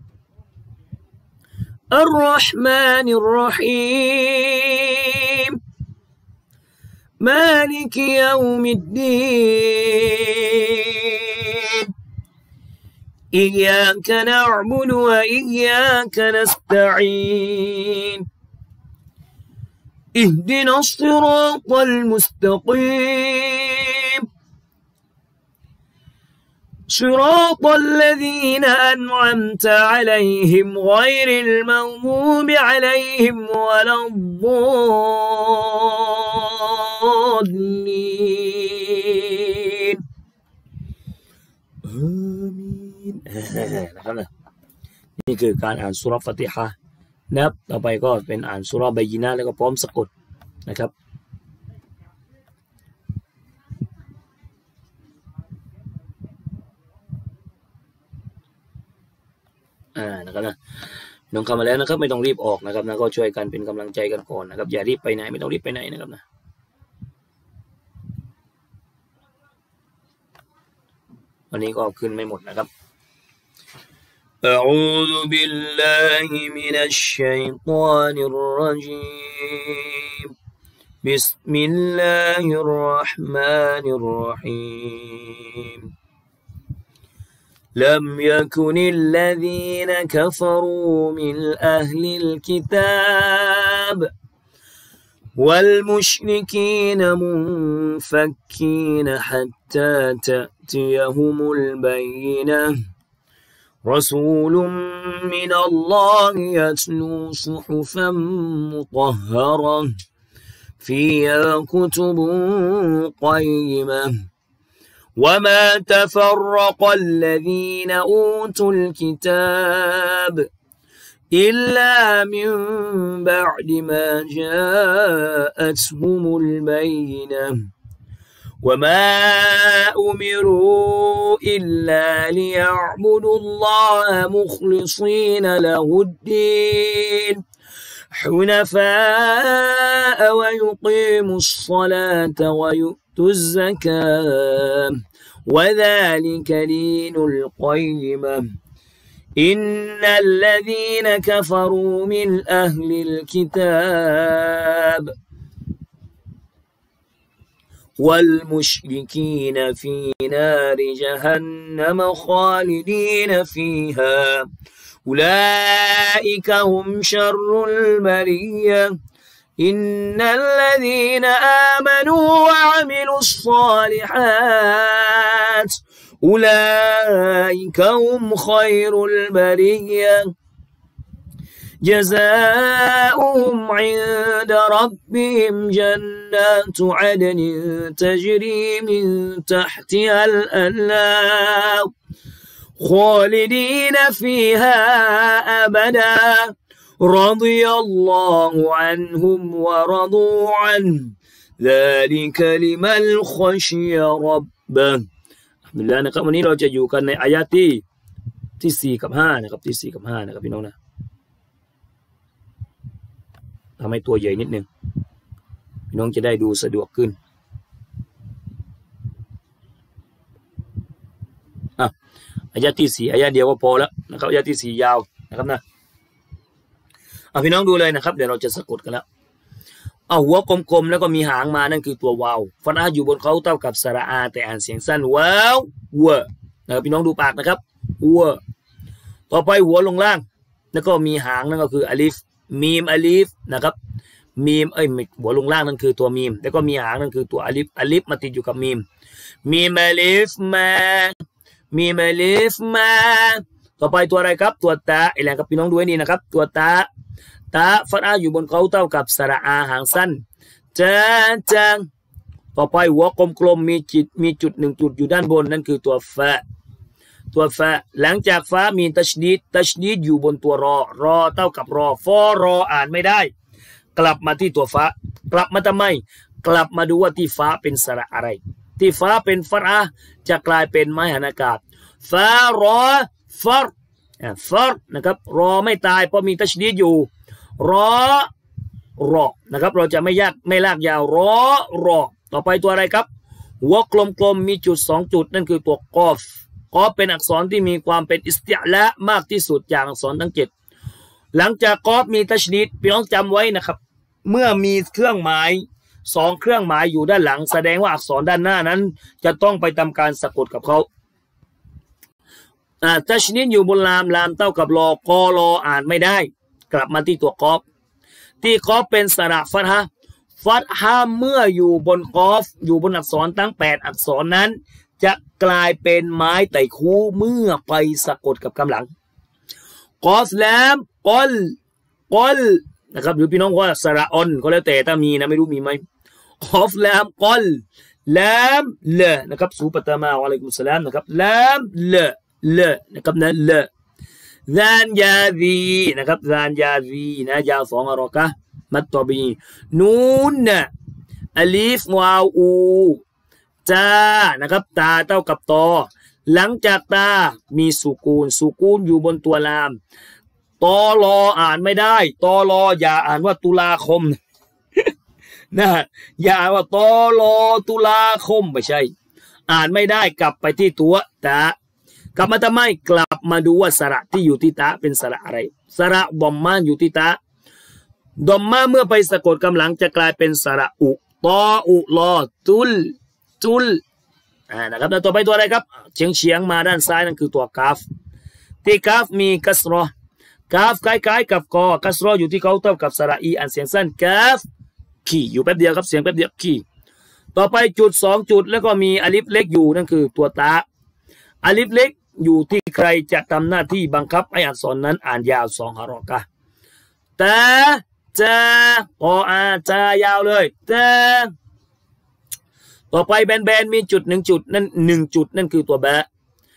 الرحمن الرحيم مالك يوم الدين إياك نعبد وإياك نستعين اهدنا الصراط المستقيم صراط الذين أنعمت عليهم غير المغضوب عليهم ولا الضالين آمين นะครับนะนี่คือการอ่านซูเราะห์ฟาติฮะห์นะครับต่อไปก็เป็นอ่านซูเราะห์บัยยินะห์แล้วก็พร้อมสะกดนะครับนะครับนะน้องเข้ามาแล้วนะครับไม่ต้องรีบออกนะครับนะก็ช่วยกันเป็นกำลังใจกันก่อนนะครับอย่ารีบไปไหนไม่ต้องรีบไปไหนนะครับนะวันนี้ก็ขึ้นไม่หมดนะครับأعوذ بالله من الشيطان الرجيم بسم الله الرحمن الرحيم لم يكن الذين كفروا من أهل الكتاب والمشركين منفكين حتى تأتيهم البينة رسول من الله يتلو صحفا مطهرة فيها كتب قيمة وما تفرق الذين أوتوا الكتاب إلا من بعد ما جاءتهم البينة وما أمروا إلا ليعبدوا الله مخلصين له الدين حنفاء ويقيموا الصلاة ويؤتوا الزكاة وذلك دين القيمة إن الذين كفروا من أهل الكتاب والمشركين في نار جهنم خالدين فيها أولئك هم شر البرية إن الذين آمنوا وعملوا الصالحات أولئك هم خير البرية جزاؤهم عند ربهم جنات عدن تجري من تحتها الأنهار خالدين فيها أبدا رضي الله عنهم ورضوا عنه ذلك لمن خشي ربه นะครับวันนี้เราจะอยู่กันในอายะห์ที่4กับ5นะครับที่4กับ5นะครับพี่น้องนะทำให้ตัวใหญ่นิดนึงพี่น้องจะได้ดูสะดวกขึ้นอายะห์ที่4อายะห์เดียวก็พอแล้วนะครับอายะห์ที่4ยาวนะครับนะพี่น้องดูเลยนะครับเดี๋ยวเราจะสะกดกันแล้วหัวกลมๆแล้วก็มีหางมานั่นคือตัววาวฟันอาอยู่บนเขาเท่ากับสระอาแต่อ่านเสียงสั้นว้าววัวนะครับพี่น้องดูปากนะครับวัวต่อไปหัวลงล่างแล้วก็มีหางนั่นก็คืออลิฟมีมอลิฟนะครับมีมหัวลงล่างนั่นคือตัวมีมแล้วก็มีหางนั่นคือตัวอลิฟมาติดอยู่กับมีมอลิฟมามีอลิฟมาต่อไปตัวอะไรครับตัวตาไอ้แหละครับพี่น้องดูให้ดีนะครับตัวตาฟัดอาอยู่บนเขาเท่ากับสระอาหางสั้นจังต่อไปหัวกลมๆมีจุด1จุดอยู่ด้านบนนั่นคือตัวฟะหลังจากฟ้ามีตัชดีดอยู่บนตัวรอเท่ากับรอฟอรออ่านไม่ได้กลับมาที่ตัวฟ้ากลับมาทำไมกลับมาดูว่าที่ฟ้าเป็นสระอะไรที่ฟ้าเป็นฟัดอาจะกลายเป็นไม้หันอากาศฟ้ารอฟัดนะครับรอไม่ตายเพราะมีตัชดีดอยู่รอนะครับเราจะไม่ลากยาวรอต่อไปตัวอะไรครับหัวกลมๆมีจุด2จุดนั่นคือตัวกอฟเป็นอักษรที่มีความเป็นอิสติละมากที่สุดจากอักษรทั้ง7หลังจากกอฟมีตัชดีดพี่น้องจำไว้นะครับเมื่อมีเครื่องหมาย2เครื่องหมายอยู่ด้านหลังแสดงว่าอักษรด้านหน้านั้นจะต้องไปทำการสะกดกับเขาตัชดีดอยู่บนลามเท่ากับรอกอรออ่านไม่ได้กลับมาที่ตัวกอฟเป็นสระฟัตฮะเมื่ออยู่บนกอฟอยู่บนอักษรทั้ง8อักษรนั้นจะกลายเป็นไม้ไต่คูเมื่อไปสะกดกับกำหลังกอฟแลมกอลนะครับหรือพี่น้องว่าสระออนก็แล้วแต่ถ้ามีนะไม่รู้มีไหมกอฟแลมกอลแลมเลนะครับสูปตามาวะอะลัยกุมุสสลามนะครับแลมเลนะครับนะเลซานยาซีนะครับซานยาซีนะยาว2 ฮารอกะห์มัดตอบีนูนนะอลิฟวาวอูจานะครับตาเท่ากับตอหลังจากตามีสุกูนอยู่บนตัวลามตอรออ่านไม่ได้ตอรออย่าอ่านว่าตุลาคมนะอย่าอ่านว่าตอรอตุลาคมไม่ใช่อ่านไม่ได้กลับไปที่ตัวตากลับมาทำไมกลับมาดูว่าสระที่อยู่ที่ตาเป็นสระอะไรสระดอมมาอยู่ที่ตาดอมมาเมื่อไปสะกดกำลังจะกลายเป็นสระอุตออุลอตุลนะครับแล้วต่อไปตัวอะไรครับเฉียงมาด้านซ้ายนั่นคือตัวกาฟที่กาฟมีกัสรอกาฟคล้ายๆกับกอกัสรออยู่ที่เขาเท่ากับสระอีอันเสียงสั้นกาฟขี่อยู่แป๊บเดียวครับเสียงแป๊บเดียวขี่ต่อไปจุด2จุดแล้วก็มีอลิฟเล็กอยู่นั่นคือตัวตาอลิฟเล็กอยู่ที่ใครจะทำหน้าที่บังคับให้อักษรนั้นอ่านยาว2 ฮารอกะห์ตาจะออาจะยาวเลยแต่ต่อไปแบนมีจุด1จุดนั่น1จุดนั่นคือตัวบะ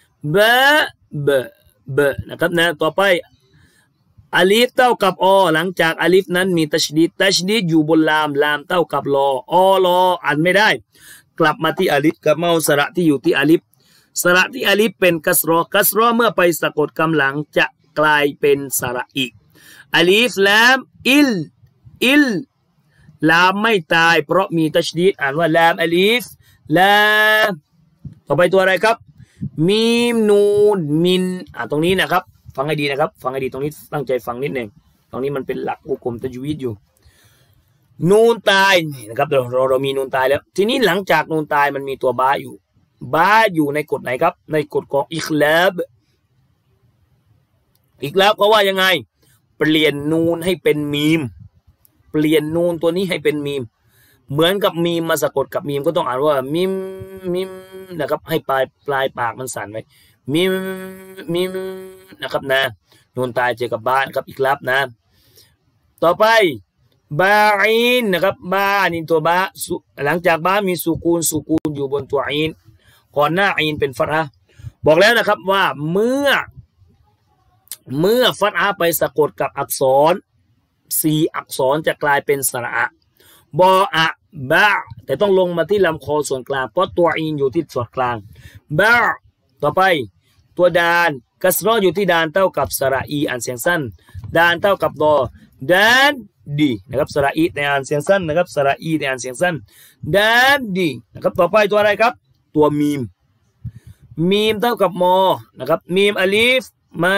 นะครับนะต่อไปอลิฟเท่ากับอหลังจากอลิฟนั้นมีตัชดีดอยู่บนลามเท่ากับลอลออ่านไม่ได้กลับมาที่อลิฟกับเมาสระที่อยู่ที่อลิฟสระที่อลิฟเป็นกัสรอเมื่อไปสะกดกำลังจะกลายเป็นสระอีกอลิฟลามอิลลามไม่ตายเพราะมีตัชดีดอ่านว่าลามอลิฟลามต่อไปตัวอะไรครับมีมนูนมินตรงนี้นะครับฟังให้ดีนะครับฟังให้ดีตรงนี้ตั้งใจฟังนิดหนึ่งตรงนี้มันเป็นหลักอุกมตัจวีดอยู่นูนตายนะครับเรามีนูนตายแล้วทีนี้หลังจากนูนตายมันมีตัวบาอยู่ในกฎไหนครับในกฎของอิคลาบก็ว่ายังไงเปลี่ยนนูนให้เป็นมีมเปลี่ยนนูนตัวนี้ให้เป็นมีมเหมือนกับมีมมาสะกดกับมีมก็ต้องอ่านว่ามิมนะครับให้ปลายปากมันสั่นไว้มิมนะครับนะนูนตายเจอกับบาครับอีกลับนะต่อไปบาอินนะครับบานี่ตัวบาหลังจากบามีสุกูนอยู่บนตัวอินก่อนหน้าอินเป็นฟัตฮะบอกแล้วนะครับว่าเมื่อฟัตฮะไปสะกดกับอักษร4 อักษรจะกลายเป็นสระอะบออะบาแต่ต้องลงมาที่ลำคอส่วนกลางเพราะตัวอินอยู่ที่ส่วนกลางบาต่อไปตัวดานกัสรออยู่ที่ดานเท่ากับสระอีอ่านเสียงสั้นดานเท่ากับดอดานดีนะครับสระอีในอ่านเสียงสั้นนะครับสระอีในอ่านเสียงสั้นดานดีนะครับต่อไปตัวอะไรครับตัวมีมเท่ากับมอนะครับมีมอลิฟ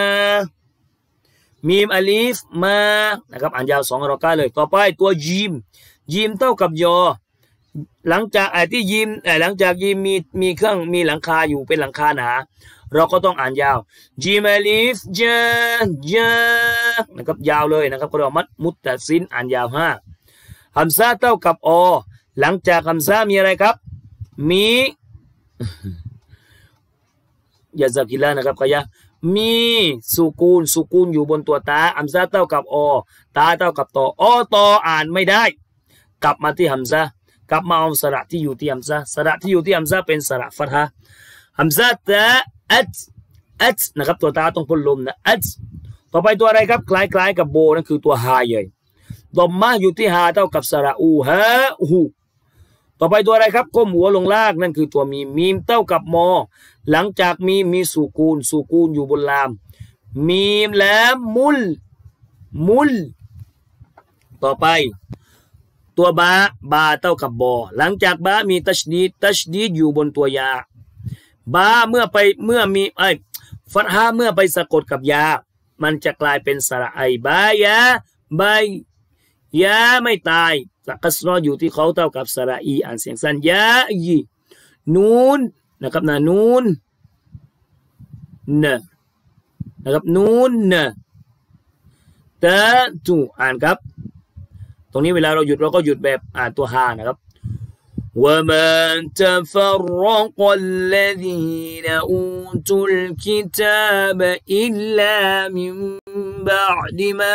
มานะครับอ่านยาว2 ฮารอกะห์เลยต่อไปตัวยิมเท่ากับยอหลังจากที่หลังจากยิมมีเครื่องมีหลังคาอยู่เป็นหลังคาหนาเราก็ต้องอ่านยาวจิมอลิฟจานะครับยาวเลยนะครับก็เรียกว่ามุตตะซินอ่านยาว5ฮัมซาเท่ากับอหลังจากฮัมซามีอะไรครับมียาซากิลานะครับกะยะมีสุกูนอยู่บนตัวตาฮัมซาเท่ากับอตาเท่ากับตอตออ่านไม่ได้กลับมาที่ฮัมซากลับมาเอาสระที่อยู่ที่ฮัมซาสระที่อยู่ที่ฮัมซาเป็นสระฟัตฮะฮัมซาตะอัดนะครับตัวตาต้องพ้นลมนะอัดต่อไปตัวอะไรครับคล้ายกับโบนั่นคือตัวฮาใหญ่ดอมมาอยู่ที่ฮาเท่ากับสระอูฮะอูต่อไปตัวอะไรครับก้มหัวลงล่างนั่นคือตัวมีมเท่ากับมอหลังจากมีสุกูนอยู่บนลามมีมแล้วมุลต่อไปตัวบาเท่ากับบอหลังจากบามีตัชดีดอยู่บนตัวยาบาเมื่อมีฟัตฮะเมื่อไปสะกดกับยามันจะกลายเป็นสระไอบายาไม่ตายกัสรออยู่ที่เขาเท่ากับสระอีอ่านเสียงสั้นยาอีนูนนะครับนูนนะครับนูนตะจูอ่านครับตรงนี้เวลาเราหยุดเราก็หยุดแบบอ่านตัวฮานะครับ وما تفرق الذين أوتوا الكتاب إلا من بعد ما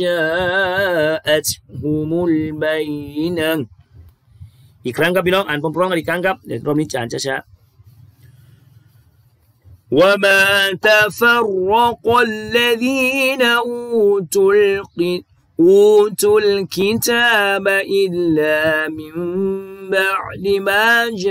جاءتهم البينة อีกครั้งครับพี่น้องอ่านพร้อมๆกันอีกครั้งครับเดี๋ยวรอบนี้จะอ่านช้าๆ وما تفرق الذين أوتوا الكتاب إلا من بعد ما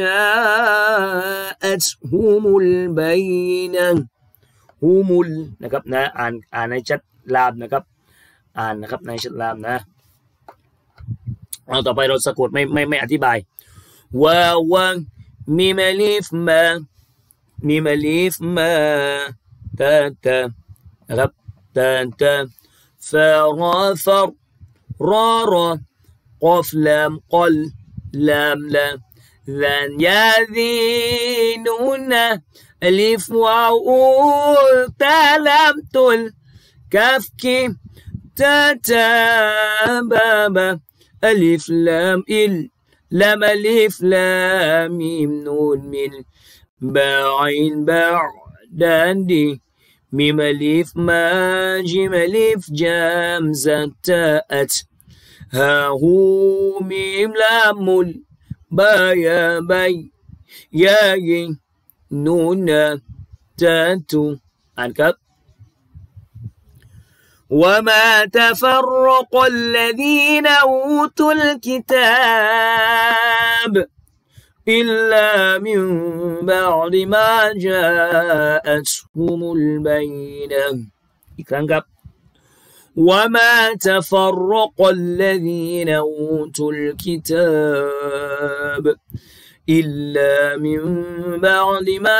جاءتهم البينة همนะครับนะอ่านในชัดลามนะครับอ่านนะครับในชัดลามนะเอาต่อไปเราสะกดไม่อธิบายวาวังมีมลิฟมามีมลิฟมาตานะครับตาฟารอฟารรอقف لام قل لام لام ذان يا ذي نون ألف واو تا لام تل كاف كيم تا بابا ألف لام إل لام ألف لام ميم نون من باعين بعدان دي ميم ألف ما جيم ألف جام زتاءت ها هو ميم لام با يا بي يا نون تاتو أنكب وما تفرق الذين أوتوا الكتاب إلا من بعد ما جاءتهم البينة إكرانكب وما تفرق الذين أوتوا الكتاب إلا من بعد ما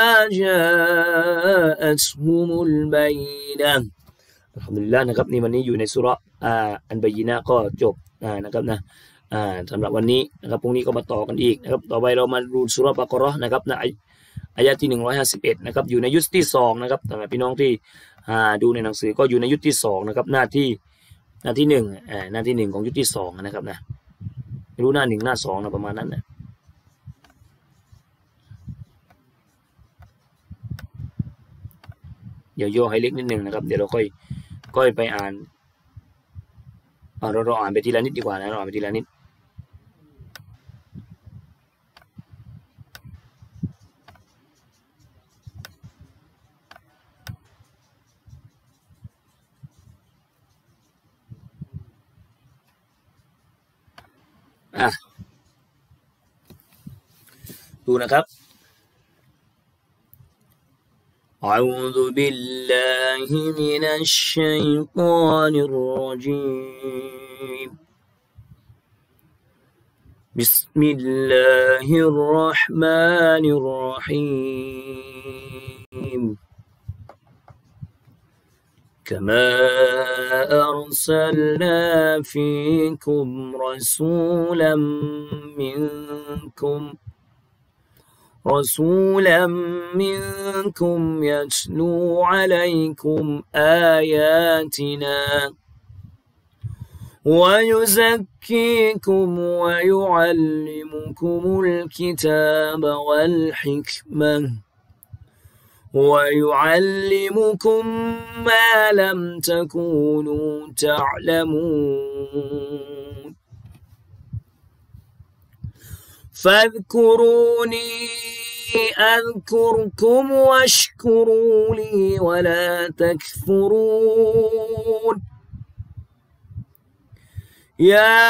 جاءتهم البينة الحمد لله นะครับนี่วันนี้อยู่ในสุเราะห์อันบัยยินะห์ก็จบนะครับนะสำหรับวันนี้นะครับพรุ่งนี้ก็มาต่อกันอีกนะครับต่อไปเรามาดูสุเราะห์บะเกาะเราะห์นะครับนะอายะห์ที่151นะครับอยู่ในยุสที่2นะครับสำหรับพี่น้องที่ดูในหนังสือก็อยู่ในยุสที่2นะครับหน้าที่1หน้าที่1ของยุสที่2นะครับนะไม่รู้หน้า1หน้า2นะประมาณนั้นนะเดี๋ยวย่อให้เล็กนิดนึงนะครับเดี๋ยวเราค่อยไปอ่านเราอ่านไปทีละนิดดีกว่านะเราอ่านไปทีละนิดดูนะครับ أعوذ بالله من الشيطان الرجيم بسم الله الرحمن الرحيم كما أرسلنا فيكم رسولا منكم يتلو عليكم آياتنا ويزكيكم ويعلمكم الكتاب والحكمة ويعلمكم ما لم تكونوا تعلمون فاذكروني أذكركم واشكروا لي ولا تكفرون يا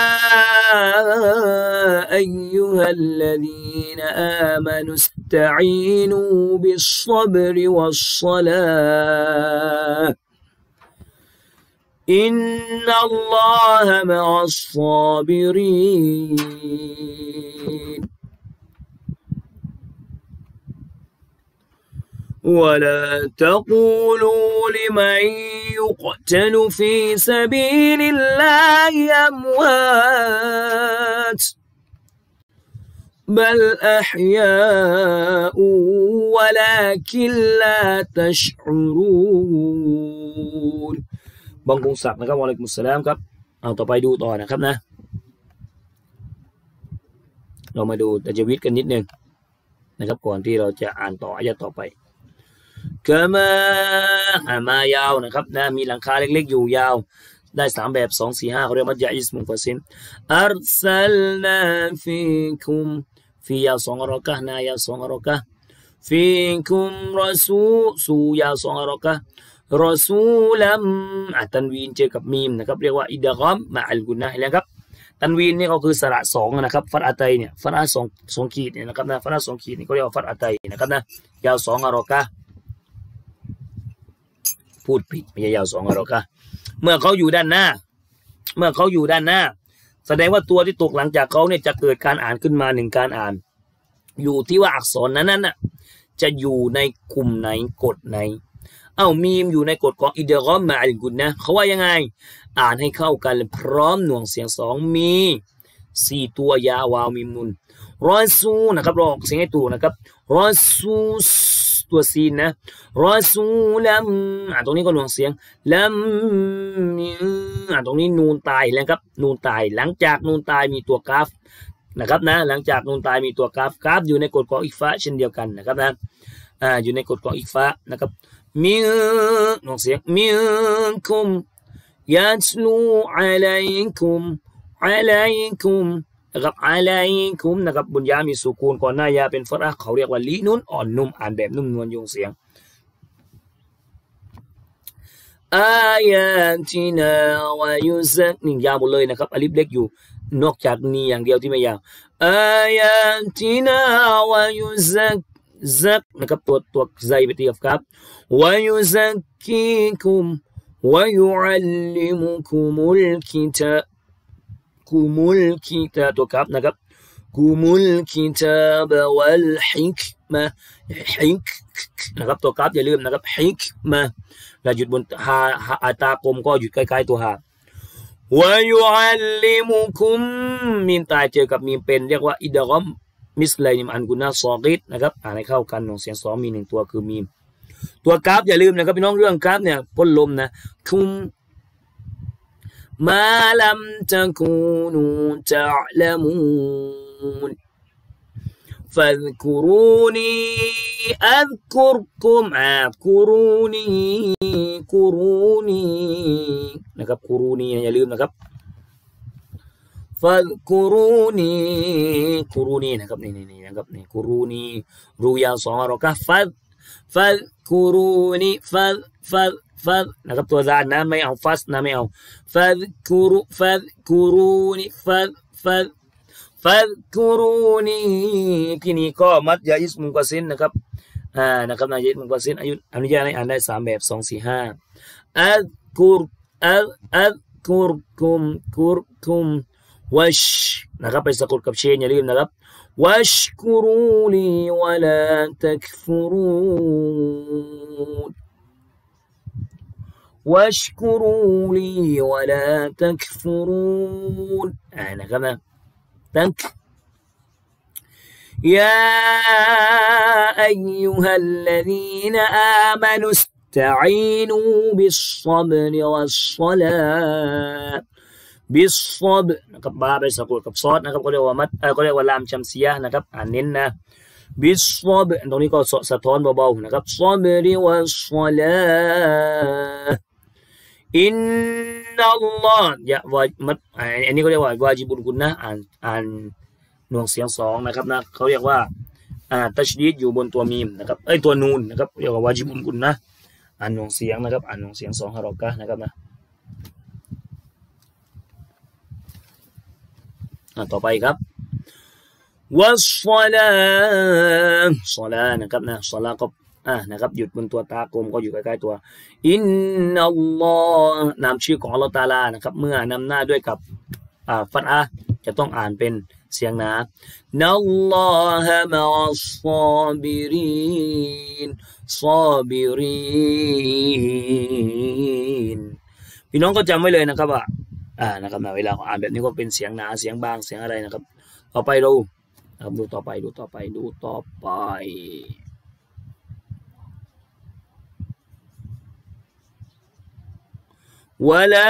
أيها الذين آمنوا استعينوا بالصبر والصلاة إن الله مع الصابرين ولا تقولوا لمن يقتل في سبيل الله أموات بل أحياء ولكن لا تشعرون บังกงศักดิ์นะครับวะอะลัยกุมุสสลามครับเอาต่อไปดูต่อนะครับนะเรามาดูตัจวีดกันนิดนึงนะครับก่อนที่เราจะอ่านต่ออายะต่อไปกะมามายาวนะครับนะมีหลังคาเล็กๆอยู่ยาวได้3แบบ2 4 5เขาเรียกมัดยะอิสมุนฟัซิลอัรซัลนาฟีคุมฟียาว2 รอกะห์นายาว2 รอกะห์ฟีคุมรอซูซูยาว2อารอกะรอซูลัมตันวีนเจอกับมีมนะครับเรียกว่าอิดะกอมมาอัลกุนนะแล้วครับตันวีนนี่ก็คือสระ2นะครับฟัตอะไตเนี่ยฟัตอะ2ขีดเนี่ยนะครับนะฟัตอะ2ขีดนี่ก็เรียกว่าฟัตอะไตนะครับนะยาว2อารอกะพูดผิดไม่ใช่ยาว2อารอกะเมื่อเขาอยู่ด้านหน้าแสดงว่าตัวที่ตกหลังจากเขาเนี่ยจะเกิดการอ่านขึ้นมา1การอ่านอยู่ที่ว่าอักษรนั้นน่ะจะอยู่ในกลุ่มไหนกฎไหนมีมอยู่ในกฎของอิดกอมมาอัลกุนนะเขาว่ายังไงอ่านให้เข้ากันพร้อมหน่วงเสียง2มี4ตัวยาวาวมีมนุนรอซูนะครับรอเสียงให้ถูกนะครับรอซูตัวซีนนะรอซูลัมตรงนี้ก็หน่วงเสียงลัมตรงนี้นูนตายแล้วครับนูนตายหลังจากนูนตายมีตัวกราฟนะครับนะหลังจากนูนตายมีตัวกราฟอยู่ในกฎของอิกฟาเช่นเดียวกันนะครับนะอยู่ในกฎของอิกฟานะครับมิหน่วงเสียงมิคุมยัตลูอะลัยคุมนะครับอะลัยคุมนะครับบุญยามีสุกูนก่อนหน้ายาเป็นฟัตห์เขาเรียกว่าลีนุนอ่อนนุ่มอ่านแบบนุ่มนวลยงเสียงอายาตินาวะยุซักนี่ยาวหมดเลยนะครับอลิฟเล็กอยู่นอกจากนี้อย่างเดียวที่ไม่ยาวอายาตินาวะยุซักนะครับตัวใจไปตีกับวะยุซักกีคุมวะยุอัลลิมุคุมุลกิตาตัวกับนะครับกุมุลกิตาบะวัลฮิกมะนะครับตัวกับอย่าลืมนะครับฮิกมะแล้วหยุดบนฮาตากลมก็หยุดใกล้ๆตัวฮาวะยุอัลลิมุคุมมีมตายเจอกับมีมเป็นเรียกว่าอิดะกอมมิสไลนิมอันกุนาซอกิดนะครับอ่านให้เข้ากันหน่วงเสียง2มี1ตัวคือมีมตัวกราฟอย่าลืมนะครับพี่น้องเรื่องกราฟเนี่ยพ่นลมนะคุมมาลัมตะกูนูตะละมูนฟัซกุรูนีอัซกุรกุมกุรูนีนะครับกุรูนีอย่าลืมนะครับฟัซกุรูนีนะครับนี่นะครับนี่กุรูนีรูยาว2อารอกะฟัซกุรูนีฟัซนะครับตัวซานนะไม่เอาฟัสนะไม่เอาฟัซกุรูนีฟัซกุรูนีที่นี่ก็มัดยาอิสมุกซินนะครับนะครับยาอิสมุกซินอนุญาตให้อ่านได้3แบบ2 4 5อัซกุรกุมวัชนะครับไปสะกดกับเชนอย่าลืมนะครับวัชกุรูลีวะลาตักฟุรูนواشكروا لي ولا تكفرون نعم تنك يا أيها الذين آمنوا استعينوا بالصبر والصلاة بالصبر นะครับบาไปสะกดกับซอดนะครับก็เรียกว่ามัดก็เรียกว่าลามชัมซียะนะครับอ่านเน้นนะบิสซอบตรงนี้ก็สะท้อนเบาๆนะครับซอบริวัสศอลาอินนัลลอฮ์อย่าวามัดอันนี้เขาเรียกว่าวาจิบุลกุนนะอ่านหน่วงเสียง2นะครับนะเขาเรียกว่าตัชดีดอยู่บนตัวมีมนะครับตัวนูนนะครับเรียกว่าวาจิบุลกุนนะอ่านหน่วงเสียงนะครับอ่านหน่วงเสียง2ฮารอกะห์นะครับนะต่อไปครับวัสศอลานะครับนะศอลาก็นะครับหยุดบนตัวตากลมก็อยู่ใกล้ๆตัวอินนัลลอฮ์นามชื่อของอัลเลาะห์ตะอาลานะครับเมื่อนำหน้าด้วยกับฟัตห์จะต้องอ่านเป็นเสียงหนานัลลอฮะมะอัศศอบิรินพี่น้องก็จำไว้เลยนะครับว่านะครับเวลาอ่านแบบนี้ก็เป็นเสียงหนาเสียงบางเสียงอะไรนะครับต่อไปดูต่อไปولا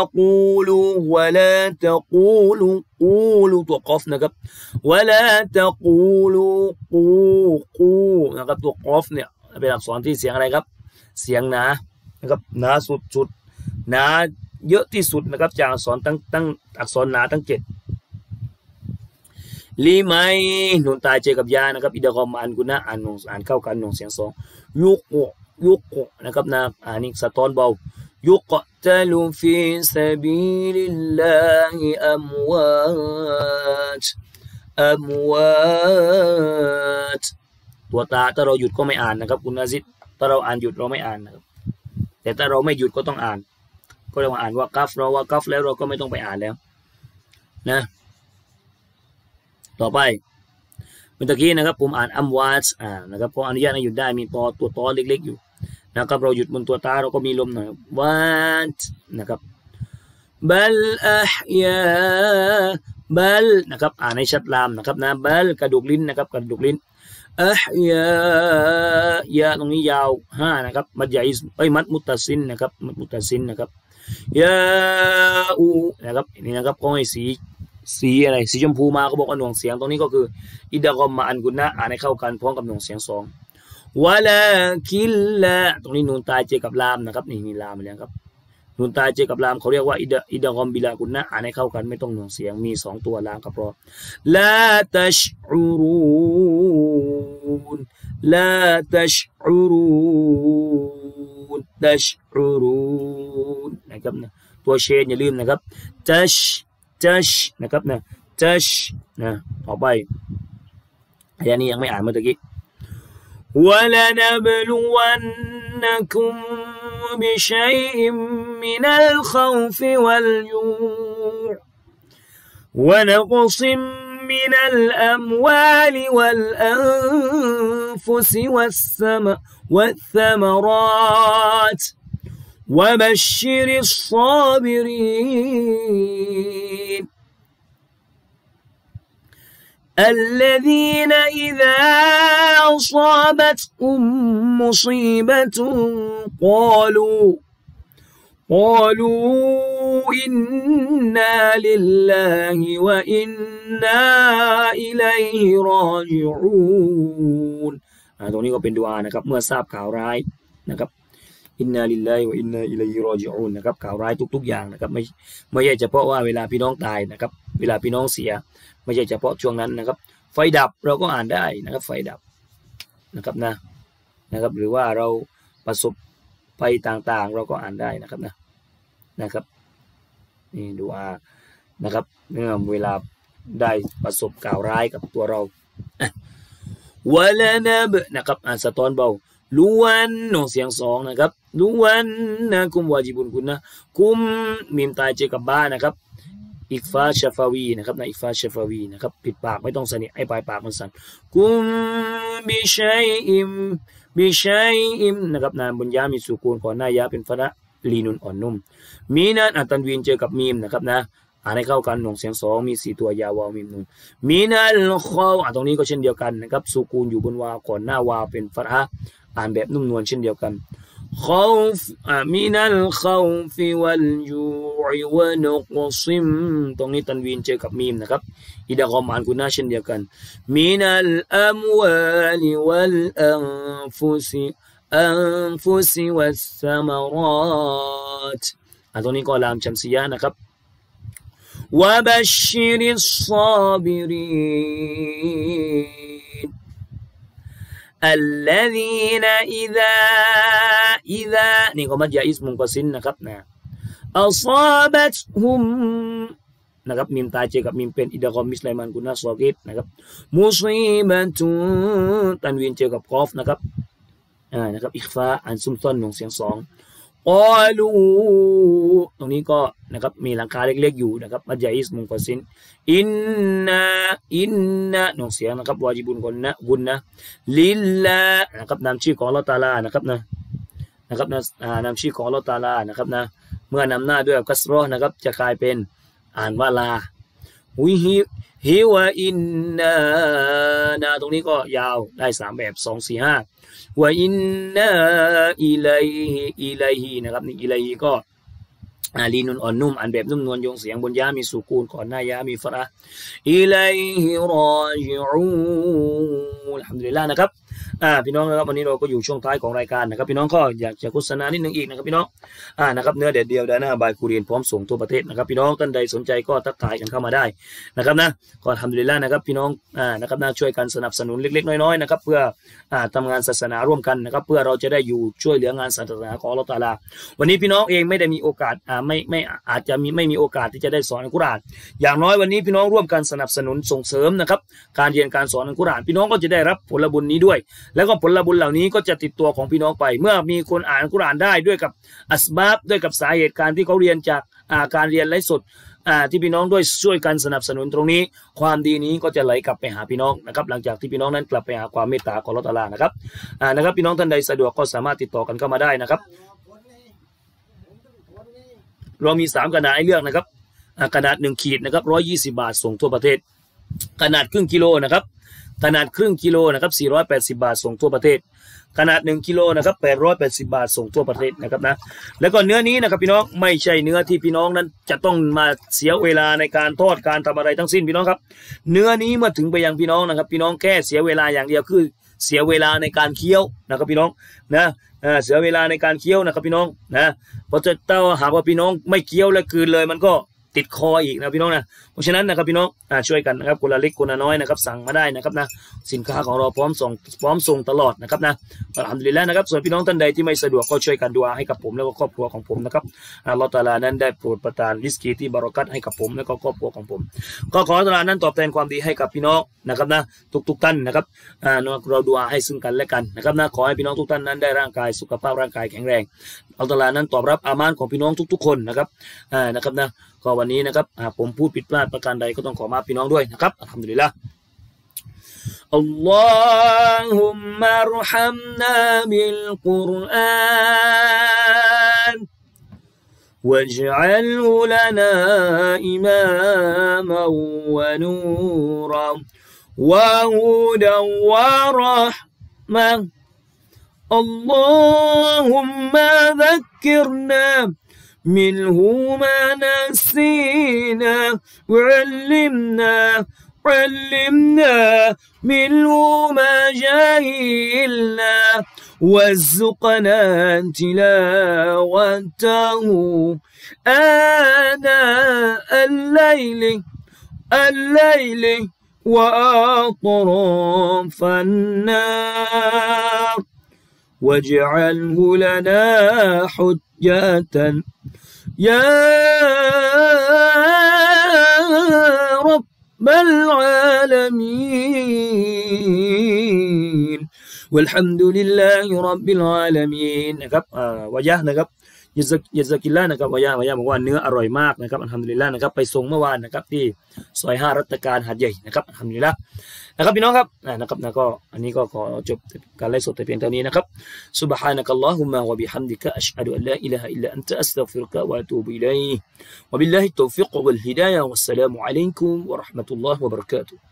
تقولوا قولوا ตัวกอฟนะครับ ولا تقولوا นะครับตัวกอฟเนี่ยเป็นอักษรที่เสียงอะไรครับเสียงหนานะครับหนาสุดหนาเยอะที่สุดนะครับจากอักษรตั้งอักษรหนาตั้ง7 ลีไมนุนตายเจอกับยานะครับอิดะกอมอันกุนะอ่านเข้ากันหน่งเสียงสองยุกนะครับนะนี่สะท้อนเบายุกตะลุฟีซะบีลิลลาฮิอัมวาตตัวตาถ้าเราหยุดก็ไม่อ่านนะครับคุณอาซิดถ้าเราอ่านหยุดเราไม่อ่านนะครับแต่ถ้าเราไม่หยุดก็ต้องอ่านก็เรียกว่าอ่านว่ากัฟเราว่ากัฟแล้วเราก็ไม่ต้องไปอ่านแล้วนะต่อไปเมื่อกี้นะครับผมอ่านอัมวาตนะครับขออนุญาตให้หยุดได้มีตัวตอเล็กๆอยู่นะครับเราหยุดบนตัวตาเราก็มีลมหน่อยวาตนะครับบัลอะฮยาบัลนะครับอ่านให้ชัดลามนะครับนะบัลกระดูกลิ้นนะครับกระดูกลิ้นอะฮยายาตรงนี้ยาว5นะครับมัดใหญ่มัดมุตตะซินนะครับมัดมุตตะซินนะครับยาอูนะครับนี่นะครับก็ให้สีอะไรสีชมพูมาก็บอกว่าหน่วงเสียงตรงนี้ก็คืออิดะกอมมาอันกุนะอ่านให้เข้ากันพร้อมกับหน่วงเสียง2วะลาคิลละตรงนี้นูนตายเจอกับลามนะครับนี่ลามไปแล้วครับนูนตายเจอกับลามเขาเรียกว่าอิดะกอมบิลากุนะอ่านให้เข้ากันไม่ต้องหน่วงเสียงมี2ตัวลามกับรอลาตัชอูรูนลาตัชอูรูนนะครับนะตัวเชนอย่าลืมนะครับตัชนะครับนะตัชนะต่อไปอันนี้ยังไม่อ่านเมื่อกี้وَلَنَبْلُوَنَّكُمْ بِشَيْءٍ مِّنَ الْخَوْفِ وَالْجُوعِ وَنَقْصٍ مِّنَ الْأَمْوَالِ وَالْأَنفُسِ وَالثَّمَرَاتِ وَبَشِّرِ الصَّابِرِينَ الذين إذا أصابتهم مصيبة قالوا إنا لله وإنا إليه راجعون ตรงนี้ก็เป็นดุอานะครับเมื่อทราบข่าวร้ายนะครับอินนาลิลลาฮิวะอินนาอิลัยฮิรอญิอูนนะครับข่าวร้ายทุกๆอย่างนะครับไม่ใช่เฉพาะว่าเวลาพี่น้องตายนะครับเวลาพี่น้องเสียไม่ใช่เฉพาะช่วงนั้นนะครับไฟดับเราก็อ่านได้นะครับไฟดับนะครับหรือว่าเราประสบภัยต่างๆเราก็อ่านได้นะครับนี่ดูนะครับเมื่อเวลาได้ประสบข่าวร้ายกับตัวเราวะลานะบนะครับอ่านสะท้อนเบาลุวันหน่วงเสียง2นะครับลุวันนะกุมวาจิบุนกุนนะกุมมีมตายเจอกับบ้านนะครับอิกฟาชฟาวีนะครับนะอิกฟาชฟาวีนะครับปิดปากไม่ต้องสนิทไอ้ปลายปากมันสั่นกุมบิชัยอิมนะครับนะบนยามีสุกูลก่อนหน้ายาเป็นฟะนะลีนุนอ่อนนุ่มมีนันอัตันวินเจอกับมีมนะครับนะอ่านให้เข้ากันหน่วงเสียง2มี4ตัวยาวาวมีมนุนมีนัลคอตรงนี้ก็เช่นเดียวกันนะครับสุกูลอยู่บนวาก่อนหน้าวาเป็นฟะนะอ่านแบบนุ่มนวลเช่นเดียวกันخوف من الخوف والجوع ونقص ตรงนี้ตันวีนเจอกับมีมนะครับอิดะกอมอ่านกุนะเช่นเดียวกัน من الأموال والأنفس والثمرات ตรงนี้ก็ลามชัมซียะนะครับ وبشر الصابرين الذين إذاนี่ก็มัดยาอิสมุงกสินนะครับนะأصابتهمนะครับมิมตายเจอกับมิมเป็นอิดะกอมมิสไลมันกุนะซอกิดนะครับมุซีบะตุตันวินเจอกับกอฟนะครับนะครับอิกฟาอันซุมต้นหน่วงเสียง2กอลูตรงนี้ก็นะครับมีหลังคาเล็กๆอยู่นะครับมัดยาอิสมุงกสินอินนะหน่วงเสียงนะครับวาจิบุนกุนะลิลลานะครับนามชื่อของอัลเลาะห์ตะอาลานะครับนามชื่อของอัลเลาะห์ตะอาลานะครับนะเมื่อนำหน้าด้วยกัสเราะห์นะครับจะกลายเป็นอ่านว่าลาฮิวะอินนาตรงนี้ก็ยาวได้3แบบ2 4 5วะอินนาอิลัยฮินะครับนี่อิลัยฮิก็ลีนุนอ่อนนุ่มอ่านแบบนุ่มนวลยงเสียงบนยามีสุกูลก่อนหน้ายามีฟะเราะห์อิลัยฮิรอญิอูนอัลฮัมดุลิลลาห์นะครับพี่น้องนะครับวันนี้เราก็อยู่ช่วงท้ายของรายการนะครับพี่น้องก็อยากจะโฆษณานิดนึงอีกนะครับพี่น้องนะครับเนื้อเด็ดเดียวได้หน้าบายคูเรียนพร้อมส่งทั่วประเทศนะครับพี่น้องท่านใดสนใจก็ทักทายกันเข้ามาได้นะครับนะก็ทำดีแล้วนะครับพี่น้องนะครับนะช่วยกันสนับสนุนเล็กๆน้อยๆนะครับเพื่อทำงานศาสนาร่วมกันนะครับเพื่อเราจะได้อยู่ช่วยเหลืองานศาสนาของอัลเลาะห์ตะอาลาวันนี้พี่น้องเองไม่ได้มีโอกาสไม่อาจจะไม่มีโอกาสที่จะได้สอนอัลกุรอานอย่างน้อยวันนี้พี่น้องร่วมกันสนับสนุนส่งเสริมนะครับการเรียนการสอนอัลกุรอานพี่น้องก็จะได้รับผลบุญนี้ด้วยแล้วก็ผลบุญเหล่านี้ก็จะติดตัวของพี่น้องไปเมื่อมีคนอ่านอัลกุรอานได้ด้วยกับอัสบับด้วยกับสาเหตุการที่เขาเรียนจากการเรียนไลฟ์สดที่พี่น้องด้วยช่วยกันสนับสนุนตรงนี้ความดีนี้ก็จะไหลกลับไปหาพี่น้องนะครับหลังจากที่พี่น้องนั้นกลับไปหาความเมตตาของอัลเลาะห์ตะอาลานะครับนะครับพี่น้องท่านใดสะดวกก็สามารถติดต่อกันเข้ามาได้นะครับเรามี3กระดาษให้เลือกนะครับกระดาษ1ขีดนะครับ120 บาทส่งทั่วประเทศขนาดครึ่งกิโลนะครับขนาดครึ่งกิโลนะครับ480 บาทส่งทั่วประเทศขนาด1กิโลนะครับ880 บาทส่งทั่วประเทศนะครับนะแล้วก็เนื้อนี้นะครับพี่น้องไม่ใช่เนื้อที่พี่น้องนั้นจะต้องมาเสียเวลาในการทอดการทำอะไรทั้งสิ้นพี่น้องครับเนื้อนี้เมื่อถึงไปยังพี่น้องนะครับพี่น้องแค่เสียเวลาอย่างเดียวคือเสียเวลาในการเคี้ยวนะครับพี่น้องนะเสียเวลาในการเคี้ยวนะครับพี่น้องนะเพราะถ้าหากว่าพี่น้องไม่เคี้ยวและกลืนเลยมันก็ติดคออีกนะพี่น้องนะเพราะฉะนั้นนะครับพี่น้องช่วยกันนะครับคนละเล็กคนละน้อยนะครับสั่งมาได้นะครับนะสินค้าของเราพร้อมส่งตลอดนะครับนะอัลฮัมดุลิลละห์นะครับส่วนพี่น้องท่านใดที่ไม่สะดวกก็ช่วยกันดุอาให้กับผมแล้วก็ครอบครัวของผมนะครับอัลลอฮฺตะอาลานั้นได้โปรดประทานริสกีที่บารอกัตให้กับผมและก็ครอบครัวของผมก็ขออัลลอฮฺตะอาลานั้นตอบแทนความดีให้กับพี่น้องนะครับนะทุกท่านนะครับเราดุอาให้ซึ่งกันและกันนะครับนะขอให้พี่น้องทุกท่านนั้นได้ร่างกายสุขภาพร่างกายแข็งแรงอัลลอฮฺตะอาลานั้นตอบรับอามานของพี่น้องทุกๆคนนะครับนะครับนะก็วันนี้นะครับผมพูดผิดพลาดประการใดก็ต้องขอมาพี่น้องด้วยนะครับอัลฮัมดุลิลละห์อัลลอฮุมมะรฮัมนาบิลกุรอาน واجعله لنا إماما ونورا وهدى ورحمة اللهم ذكرنا منه ما نسينا وعلمنا منه ما جهلنا وارزقنا تلاوته آناء الليل وأطراف النار واجعله لنا حجة يا رب العالمين والحمد لله رب العالمين นะครับวะยะนะครับยะซะกิลลาห์นะครับวะยะบอกว่าเนื้ออร่อยมากนะครับอัลฮัมดุลิลลาห์นะครับไปส่งเมื่อวานนะครับที่ซอย5รัตการหาดใหญ่นะครับอัลฮัมดุลิลลาห์นะครับพี่น้องครับนะครับนะก็อันนี้ก็ขอจบการไลฟ์สดแต่เพียงเท่านี้นะครับซุบฮานะกัลลอฮุมมะวะบิฮัมดิกะอัชฮะดุอัลลาอิลาฮะอิลลัอันตะอัสตัฆฟิรุกะวะอะตูบุอิลัยฮิวะบิลลาฮิตตอฟิกวัลฮิดายะฮ์วัสสลามุอะลัยกุมวะเราะห์มะตุลลอฮิวะบะเราะกาตุฮ์